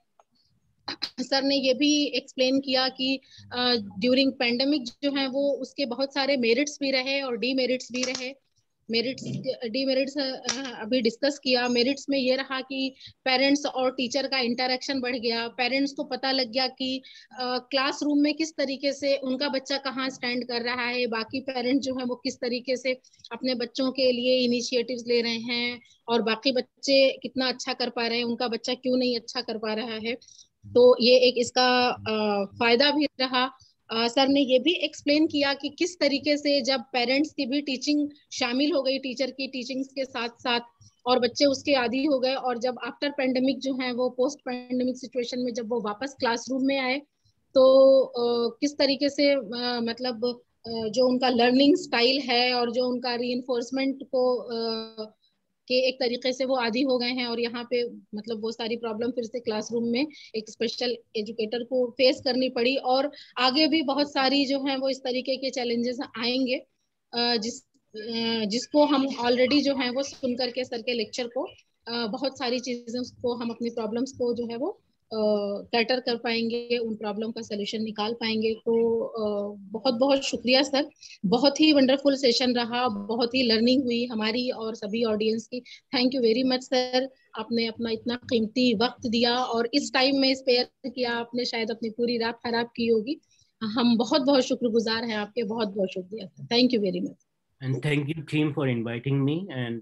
सर ने ये भी एक्सप्लेन किया कि ड्यूरिंग uh, पैंडेमिक जो है वो उसके बहुत सारे मेरिट्स भी रहे और डीमेरिट्स भी रहे। मेरिट्स डीमेरिट्स अभी डिस्कस किया। मेरिट्स में ये रहा कि पेरेंट्स और टीचर का इंटरेक्शन बढ़ गया, पेरेंट्स को पता लग गया कि क्लासरूम में किस तरीके से उनका बच्चा कहाँ स्टैंड कर रहा है, बाकी पेरेंट्स जो है वो किस तरीके से अपने बच्चों के लिए इनिशिएटिव्स ले रहे हैं, और बाकी बच्चे कितना अच्छा कर पा रहे हैं, उनका बच्चा क्यों नहीं अच्छा कर पा रहा है। तो ये एक इसका फायदा भी रहा। Uh, सर ने ये भी एक्सप्लेन किया कि किस तरीके से जब पेरेंट्स की भी टीचिंग शामिल हो गई, टीचर की टीचिंग के साथ साथ, और बच्चे उसके आदी हो गए, और जब आफ्टर पैंडेमिक जो है वो पोस्ट पैंडेमिक सिचुएशन में जब वो वापस क्लासरूम में आए तो uh, किस तरीके से uh, मतलब uh, जो उनका लर्निंग स्टाइल है और जो उनका रीइंफोर्समेंट को uh, कि एक तरीके से वो आदी हो गए हैं, और यहाँ पे मतलब वो सारी प्रॉब्लम फिर से क्लासरूम में एक स्पेशल एजुकेटर को फेस करनी पड़ी, और आगे भी बहुत सारी जो है वो इस तरीके के चैलेंजेस आएंगे जिस जिसको हम ऑलरेडी जो है वो सुन करके सर के लेक्चर को बहुत सारी चीजें को हम अपनी प्रॉब्लम्स को जो है वो कैटर कर पाएंगे, उन प्रॉब्लम का सलूशन निकाल पाएंगे। तो बहुत बहुत शुक्रिया सर, बहुत ही वंडरफुल सेशन रहा, बहुत ही लर्निंग हुई हमारी और सभी ऑडियंस की। Thank you very much sir, आपने अपना इतना कीमती वक्त दिया और इस टाइम में स्पेयर किया। आपने शायद अपनी पूरी रात खराब की होगी, हम बहुत बहुत शुक्रगुजार हैं आपके। बहुत बहुत शुक्रिया sir, thank you very much. And thank you team for inviting me, and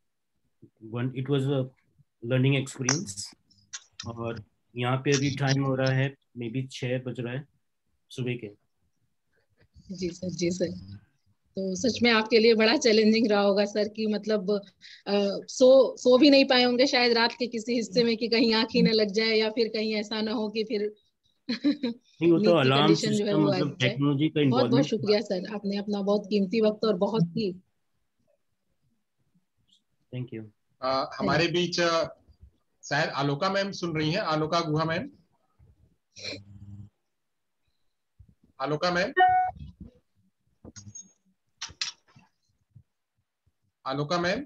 one it was a learning experience। और यहाँ पे अभी टाइम हो रहा है मे बी छह बज रहा है सुबह के। जी सर, जी सर। तो सच में आपके लिए बड़ा चैलेंजिंग रहा होगा सर कि मतलब आ, सो सो भी नहीं पाए होंगे शायद रात के किसी हिस्से में कि कहीं आँख ही न लग जाए या फिर कहीं ऐसा ना हो कि फिर नहीं, वो तो अलार्म सिस्टम मतलब टेक्नोलॉजी का इन्वॉल्वमेंट। बहुत बहुत शुक्रिया सर, आपने अपना बहुत कीमती वक्त और बहुत ही थैंक यू। हमारे बीच शायद आलोका मैम सुन रही हैं। Aloka Guha ma'am, Aloka ma'am, Aloka ma'am,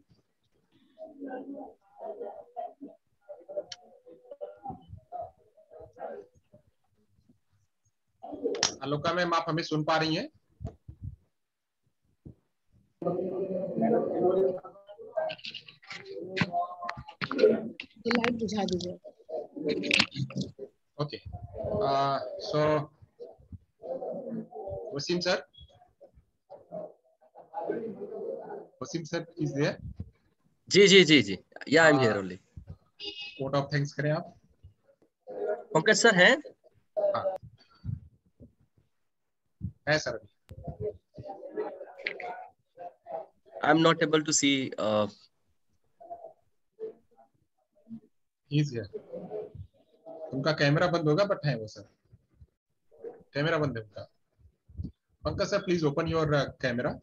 Aloka ma'am आप हमें सुन पा रही हैं? लाइट बुझा दीजिए। Okay, so Waseem sir. Waseem sir is there? जी जी जी जी, yeah I am here only. Vote of thanks करें आप। पंकज सर हैं? हाँ है sir. I am not able to see. He is here. उनका कैमरा बंद होगा बट है वो सर, कैमरा बंद है उनका। Pankaj sir please open your camera.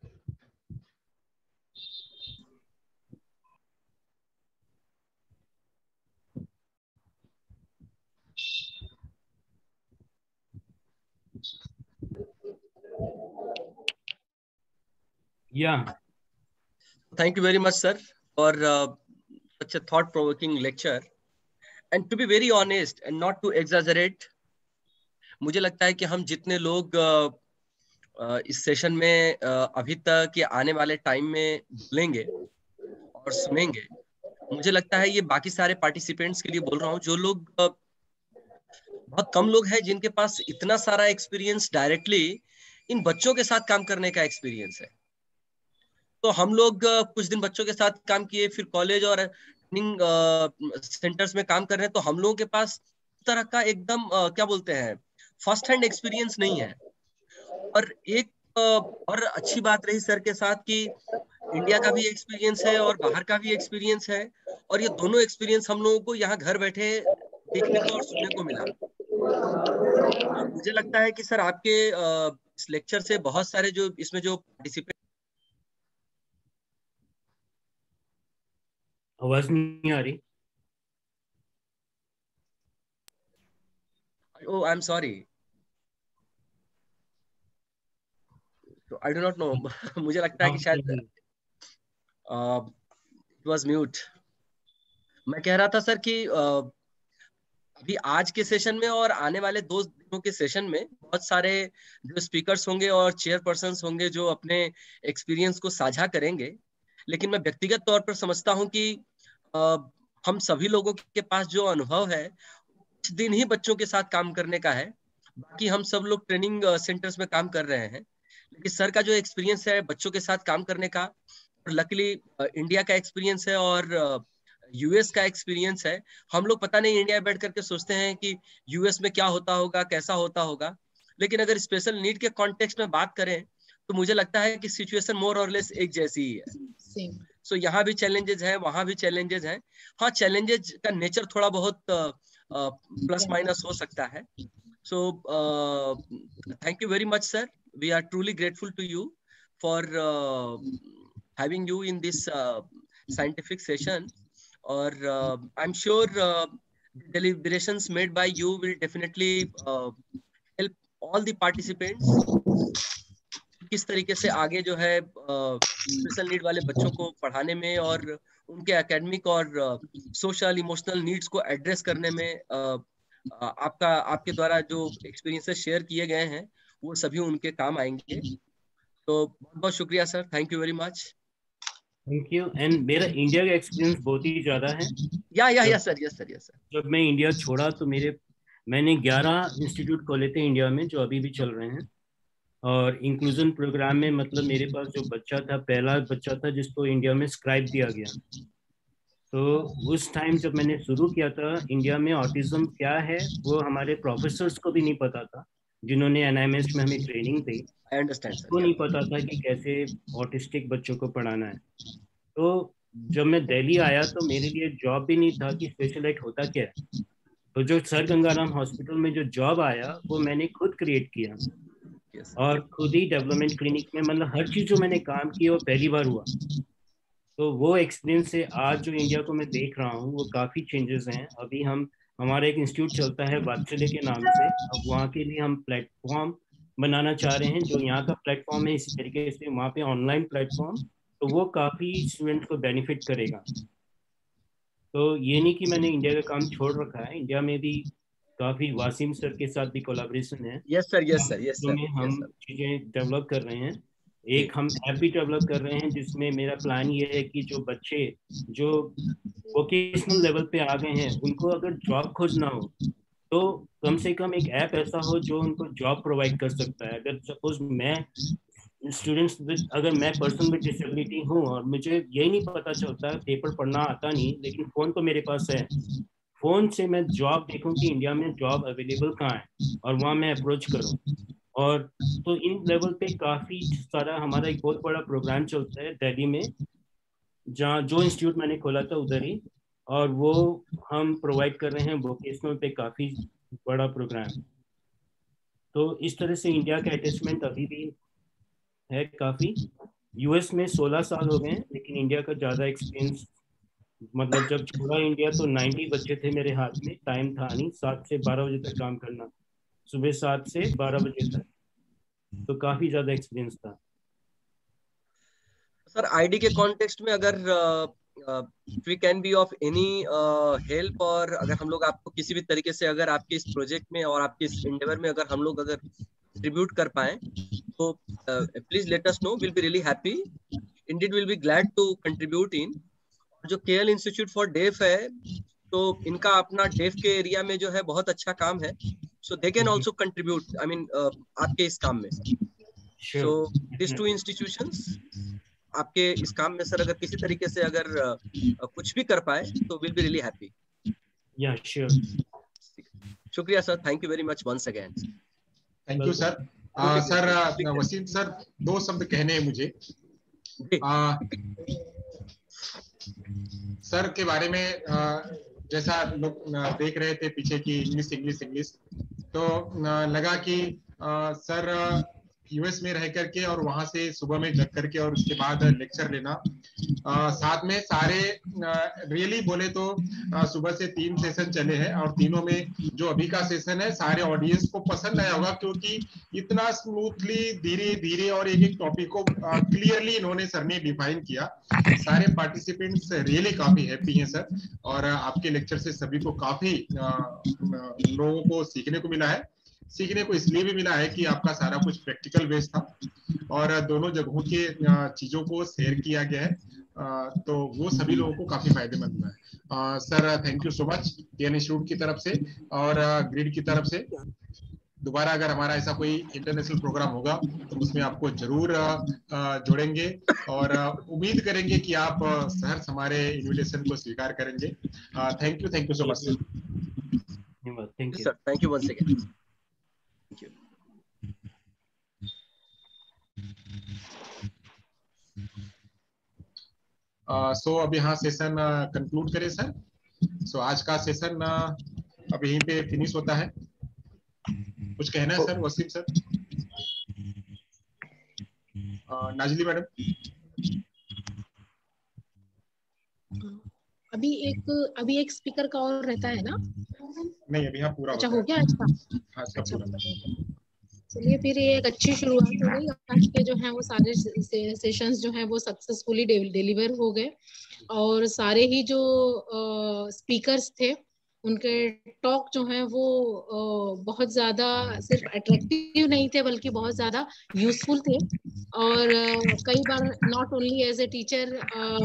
Yeah. Thank you very much, sir, for uh, such a thought-provoking lecture. And to be very honest and not to exaggerate, मुझे लगता है कि हम जितने लोग uh, uh, इस सेशन में uh, अभी तक या आने वाले टाइम में बोलेंगे और सुनेंगे, मुझे लगता है ये बाकी सारे पार्टिसिपेंट्स के लिए बोल रहा हूँ, जो लोग uh, बहुत कम लोग हैं जिनके पास इतना सारा एक्सपीरियंस डायरेक्टली इन बच्चों के साथ काम करने का एक्सपीरियंस है। तो हम लोग कुछ दिन बच्चों के साथ काम किए, फिर कॉलेज और ट्रेनिंग सेंटर्स में काम कर रहे हैं, तो हम लोगों के पास इस तरह का एकदम क्या बोलते हैं फर्स्ट हैंड एक्सपीरियंस नहीं है। और एक और अच्छी बात रही सर के साथ कि इंडिया का भी एक्सपीरियंस है और बाहर का भी एक्सपीरियंस है, और ये दोनों एक्सपीरियंस हम लोगों को यहाँ घर बैठे देखने को और सुनने को मिला। तो मुझे लगता है कि सर आपके इस लेक्चर से बहुत सारे जो इसमें जो पार्टिसिपेंट, आवाज नहीं आ रही। Oh, I'm sorry. So I do not know. मुझे लगता है कि शायद uh, it was mute. मैं कह रहा था सर कि uh, अभी आज के सेशन में और आने वाले दो दिनों के सेशन में बहुत सारे जो स्पीकर्स होंगे और चेयरपर्सन्स होंगे जो अपने एक्सपीरियंस को साझा करेंगे, लेकिन मैं व्यक्तिगत तौर पर समझता हूं कि uh, हम सभी लोगों के पास जो अनुभव है कुछ दिन ही बच्चों के साथ काम करने का है, बाकी हम सब लोग ट्रेनिंग सेंटर्स में काम कर रहे हैं। लेकिन सर का जो एक्सपीरियंस है बच्चों के साथ काम करने का, और लकीली इंडिया का एक्सपीरियंस है और यूएस का एक्सपीरियंस है। हम लोग पता नहीं इंडिया बैठ करके सोचते हैं कि यूएस में क्या होता होगा, कैसा होता होगा, लेकिन अगर स्पेशल नीड के कॉन्टेक्स्ट में बात करें तो मुझे लगता है कि सिचुएशन मोर और लेस एक जैसी ही है। सो so, यहाँ भी चैलेंजेस हैं, वहां भी चैलेंजेस हैं। हाँ, चैलेंजेस का नेचर थोड़ा बहुत प्लस माइनस हो सकता है। So thank you very much sir, we are truly grateful to you for having you in this scientific session, और I am sure deliberations made by you will definitely uh, help all the participants किस तरीके से आगे जो है special need वाले बच्चों को पढ़ाने में और उनके एकेडमिक और सोशल इमोशनल नीड्स को एड्रेस करने में uh, आपका आपके द्वारा जो एक्सपीरियंसेस शेयर किए गए हैं वो सभी उनके काम आएंगे। तो बहुत बहुत शुक्रिया sir, thank you very much. Thank you. And मेरा इंडिया का एक्सपीरियंस बहुत ही ज्यादा है। या या yes sir, yes sir, yes sir. जब मैं इंडिया छोड़ा तो मेरे मैंने ग्यारह इंस्टीट्यूट खोले थे इंडिया में जो अभी भी चल रहे हैं, और इंक्लूजन प्रोग्राम में मतलब मेरे पास जो बच्चा था, पहला बच्चा था जिसको इंडिया में स्क्राइब दिया गया। तो उस टाइम जब मैंने शुरू किया था, इंडिया में ऑटिज्म क्या है वो हमारे प्रोफेसर्स को भी नहीं पता था, जिन्होंने एनआईएमएस में हमें ट्रेनिंग दी। I understand sir. को नहीं पता था कि कैसे ऑटिस्टिक बच्चों को पढ़ाना है। तो जब मैं दिल्ली आया तो मेरे लिए जॉब भी नहीं था कि स्पेशलाइट होता क्या है। तो जो सर गंगाराम हॉस्पिटल में जो जॉब आया वो मैंने खुद क्रिएट किया, और खुद ही डेवलपमेंट क्लिनिक में मतलब हर चीज जो मैंने काम की वो पहली बार हुआ। तो वो एक्सपीरियंस से आज जो इंडिया को मैं देख रहा हूँ वो काफ़ी चेंजेस हैं। अभी हम हमारा एक इंस्टीट्यूट चलता है वात्सल्य के नाम से, अब वहाँ के लिए हम प्लेटफॉर्म बनाना चाह रहे हैं जो यहाँ का प्लेटफॉर्म है, इसी तरीके से वहाँ पे ऑनलाइन प्लेटफॉर्म, तो वो काफ़ी स्टूडेंट को बेनिफिट करेगा। तो ये नहीं कि मैंने इंडिया का काम छोड़ रखा है, इंडिया में भी काफ़ी वासिम सर के साथ भी कोलैबोरेशन है। Yes sir, yes sir, yes sir. हम चीज़ें डेवलप कर रहे हैं। एक हम ऐप भी डेवलप कर रहे हैं जिसमें मेरा प्लान ये है कि जो बच्चे जो वोकेशनल लेवल पे आ गए हैं उनको अगर जॉब खोजना हो तो कम से कम एक ऐप ऐसा हो जो उनको जॉब प्रोवाइड कर सकता है। अगर सपोज मैं स्टूडेंट्स विद, अगर मैं पर्सन विद डिसेबिलिटी हूँ और मुझे यही नहीं पता चलता, पेपर पढ़ना आता नहीं, लेकिन फ़ोन तो मेरे पास है, फ़ोन से मैं जॉब देखूँ कि इंडिया में जॉब अवेलेबल कहाँ है और वहाँ मैं अप्रोच करूँ। और तो इन लेवल पे काफ़ी सारा हमारा एक बहुत बड़ा प्रोग्राम चलता है दिल्ली में, जहाँ जो इंस्टीट्यूट मैंने खोला था उधर ही, और वो हम प्रोवाइड कर रहे हैं वोकेशनल पे काफ़ी बड़ा प्रोग्राम। तो इस तरह से इंडिया का अटैचमेंट अभी भी है काफ़ी। यूएस में सोलह साल हो गए, लेकिन इंडिया का ज़्यादा एक्सपीरियंस, मतलब जब छोड़ा इंडिया तो नब्बे बच्चे थे मेरे हाथ में, टाइम था नहीं, सात से बारह बजे तक काम करना, सुबह सात से बारह बजे तक, तो काफ़ी ज़्यादा एक्सपीरियंस था। सर आईडी के कॉन्टेक्स्ट में अगर we can be of any help, और अगर हम लोग आपको किसी भी तरीके से अगर आपके इस प्रोजेक्ट में और आपके इस इंडेवर में अगर हम लोग अगर कंट्रीब्यूट कर पाए तो please let us know, will be really happy, indeed will be glad to contribute in. जो केएल इंस्टीट्यूट फॉर डेफ है, तो इनका अपना डेफ के एरिया में जो है बहुत अच्छा काम है, so they can also contribute, I mean आपके इस काम में। सो दिस टू इंस्टीट्यूशंस आपके इस काम में सर अगर किसी तरीके से अगर uh, कुछ भी कर पाए तो विल बी रियली हैप्पी। या श्योर, शुक्रिया sir, thank you very much once again. Thank you sir. Sir Waseem sir, दो शब्द कहने हैं मुझे आ, सर के बारे में। आ, जैसा लोग देख रहे थे पीछे की इंग्लिश इंग्लिश इंग्लिश, तो आ, लगा कि आ, सर यूएस में रह करके और वहां से सुबह में जग करके और उसके बाद लेक्चर लेना, आ, साथ में सारे रियली बोले तो आ, सुबह से तीन सेशन चले हैं और तीनों में जो अभी का सेशन है सारे ऑडियंस को पसंद आया होगा, क्योंकि इतना स्मूथली धीरे धीरे और एक एक टॉपिक को क्लियरली इन्होंने सर ने डिफाइन किया। सारे पार्टिसिपेंट्स रियली काफी हैप्पी हैं सर, और आपके लेक्चर से सभी को काफी लोगों को सीखने को मिला है। सीखने को इसलिए भी मिला है कि आपका सारा कुछ प्रैक्टिकल बेस था और दोनों जगहों के चीजों को शेयर किया गया है, तो वो सभी लोगों को काफी फायदेमंद है। Sir thank you so much KL institute की तरफ से और ग्रिड की तरफ से। दोबारा अगर हमारा ऐसा कोई इंटरनेशनल प्रोग्राम होगा तो उसमें आपको जरूर जोड़ेंगे और उम्मीद करेंगे कि आप सहर्ष हमारे इन्विटेशन को स्वीकार करेंगे। Thank you, thank you so much sir. Thank you sir, thank you once again. Thank you. uh, so अब यहाँ सेशन कंक्लूड करें सर। सो so, आज का सेशन uh, अब यहीं पे फिनिश होता है। कुछ कहना है sir Waseem sir? uh, Nazli madam? अभी एक अभी एक स्पीकर का और रहता है ना? नहीं, अभी यहाँ पूरा अच्छा हो गया आज का? हाँ, अच्छा पूरा। चलिए फिर ये एक अच्छी शुरुआत हो गई। आज के जो है वो सारे से, सेशंस जो है वो सक्सेसफुली डिलीवर हो गए और सारे ही जो स्पीकर्स थे उनके टॉक जो है वो uh, बहुत ज्यादा सिर्फ अट्रैक्टिव नहीं थे बल्कि बहुत ज्यादा यूजफुल थे। और uh, कई बार not only as a teacher,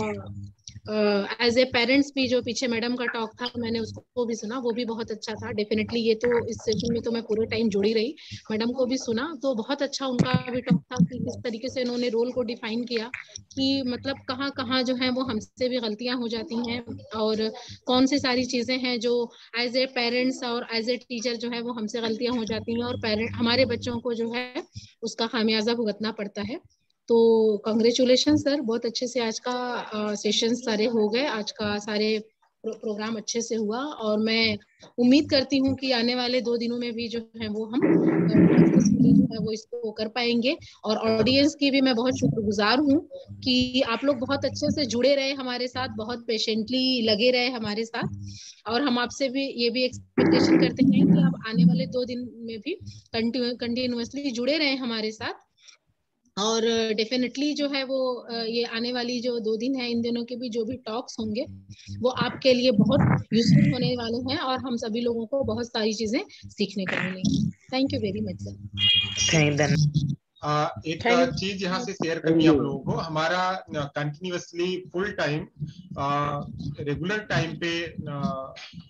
as a parents भी जो पीछे मैडम का टॉक था मैंने उसको भी सुना, वो भी बहुत अच्छा था। डेफिनेटली ये तो इस सेशन में तो मैं पूरे टाइम जुड़ी रही, मैडम को भी सुना तो बहुत अच्छा उनका भी टॉक था कि किस तरीके से उन्होंने रोल को डिफाइन किया कि मतलब कहाँ कहाँ जो है वो हमसे भी गलतियां हो जाती हैं और कौन सी सारी चीजें हैं जो एज ए पेरेंट्स और एज ए टीचर जो है वो हमसे गलतियां हो जाती हैं और पेरेंट हमारे बच्चों को जो है उसका खामियाजा भुगतना पड़ता है। तो कांग्रेचुलेशन सर, बहुत अच्छे से आज का सेशन सारे हो गए, आज का सारे प्रो, प्रोग्राम अच्छे से हुआ और मैं उम्मीद करती हूँ कि आने वाले दो दिनों में भी जो है वो हम जो है वो इसको कर पाएंगे। और ऑडियंस की भी मैं बहुत शुक्रगुजार हूँ कि आप लोग बहुत अच्छे से जुड़े रहे हमारे साथ, बहुत पेशेंटली लगे रहे हमारे साथ और हम आपसे भी ये भी एक्सपेक्टेशन करते हैं कि आप आने वाले दो दिन में भी कंटिन्यूअसली जुड़े रहे हमारे साथ। और डेफिनेटली जो है वो ये आने वाली जो दो दिन है इन दिनों के भी जो भी टॉक्स होंगे वो आपके लिए बहुत यूजफुल होने वाले हैं और हम सभी लोगों को बहुत सारी चीजें सीखने को मिलेंगी। Thank you very much sir. एक चीज यहाँ से शेयर करनी है आप लोगों को, हमारा continuously full time regular time पे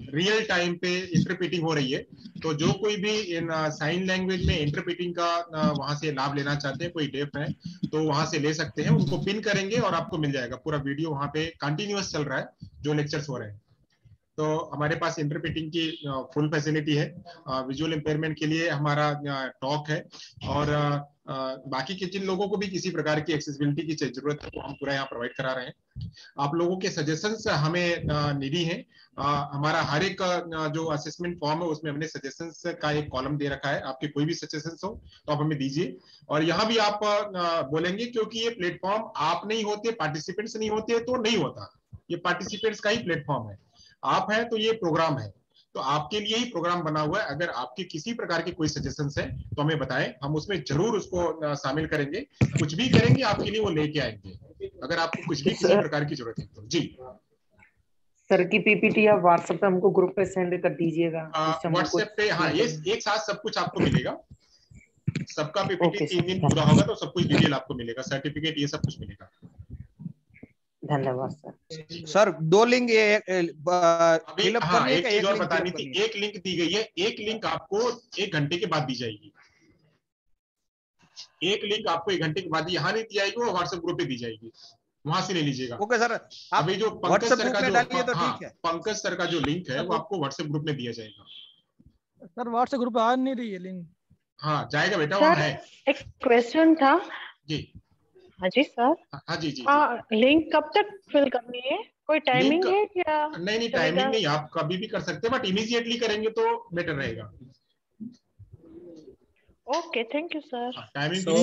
रियल टाइम पे इंटरप्रेटिंग हो रही है। तो जो कोई भी इन साइन लैंग्वेज में इंटरप्रेटिंग का वहां से लाभ लेना चाहते हैं, कोई डेफ है तो वहां से ले सकते हैं, उनको पिन करेंगे और आपको मिल जाएगा। पूरा वीडियो वहां पे कंटिन्यूअस चल रहा है जो लेक्चर्स हो रहे हैं। तो हमारे पास इंटरप्रेटिंग की फुल फैसिलिटी है। विजुअल इम्पेयरमेंट के लिए हमारा टॉक है, और बाकी के जिन लोगों को भी किसी प्रकार की एक्सेसिबिलिटी की जरूरत है वो हम पूरा यहाँ प्रोवाइड करा रहे हैं। आप लोगों के सजेशंस हमें निडी हैं। हमारा हर एक जो असेसमेंट फॉर्म है उसमें हमने सजेशंस का एक कॉलम दे रखा है। आपके कोई भी सजेशंस हो तो आप हमें दीजिए, और यहाँ भी आप बोलेंगे, क्योंकि ये प्लेटफॉर्म आप नहीं होते, पार्टिसिपेंट्स नहीं होते तो नहीं होता। ये पार्टिसिपेंट्स का ही प्लेटफॉर्म है। आप हैं तो ये प्रोग्राम है, तो आपके लिए ही प्रोग्राम बना हुआ है। अगर आपके किसी प्रकार के कोई सजेशंस है तो हमें बताएं, हम उसमें जरूर उसको शामिल करेंगे। कुछ भी करेंगे आपके लिए वो लेके आएंगे, अगर आपको कुछ भी किसी प्रकार की जरूरत है तो। जी सर की पीपीटी आप व्हाट्सएप पे हमको ग्रुप पे सेंड कर दीजिएगा। व्हाट्सएप पे, हाँ, ये एक साथ सब कुछ आपको मिलेगा। सबका पीपीटी तीन दिन पूरा होगा तो सब कुछ डिटेल आपको मिलेगा, सर्टिफिकेट, ये सब कुछ मिलेगा। धन्यवाद सर। सर दो लिंक ये फिलअप हाँ, करने एक का, चीज एक और लिंक बतानी थी, एक लिंक दी गई है। एक लिंक आपको एक घंटे के बाद दी जाएगी। एक लिंक आपको एक घंटे के बाद यहाँ नहीं दी जाएगी, वो व्हाट्सएप ग्रुप पे दी जाएगी, वहां से ले लीजिएगा। ओके सर, अभी जो पंकज सर का जो तो हाँ, ठीक है। पंकज सर का जो लिंक है वो आपको व्हाट्सएप ग्रुप में दिया जाएगा। सर व्हाट्सएप ग्रुप आ नहीं रही है लिंक। हाँ जाएगा बेटा, वहाँ है। एक क्वेश्चन था जी। हाँ जी सर। हाँ जी जी, आ, लिंक कब तक फिल करनी है? कोई टाइमिंग है क्या? नहीं नहीं, टाइमिंग नहीं, आप कभी भी कर सकते हैं, बट इमीडिएटली करेंगे तो बेटर रहेगा। Okay, thank you sir. Timing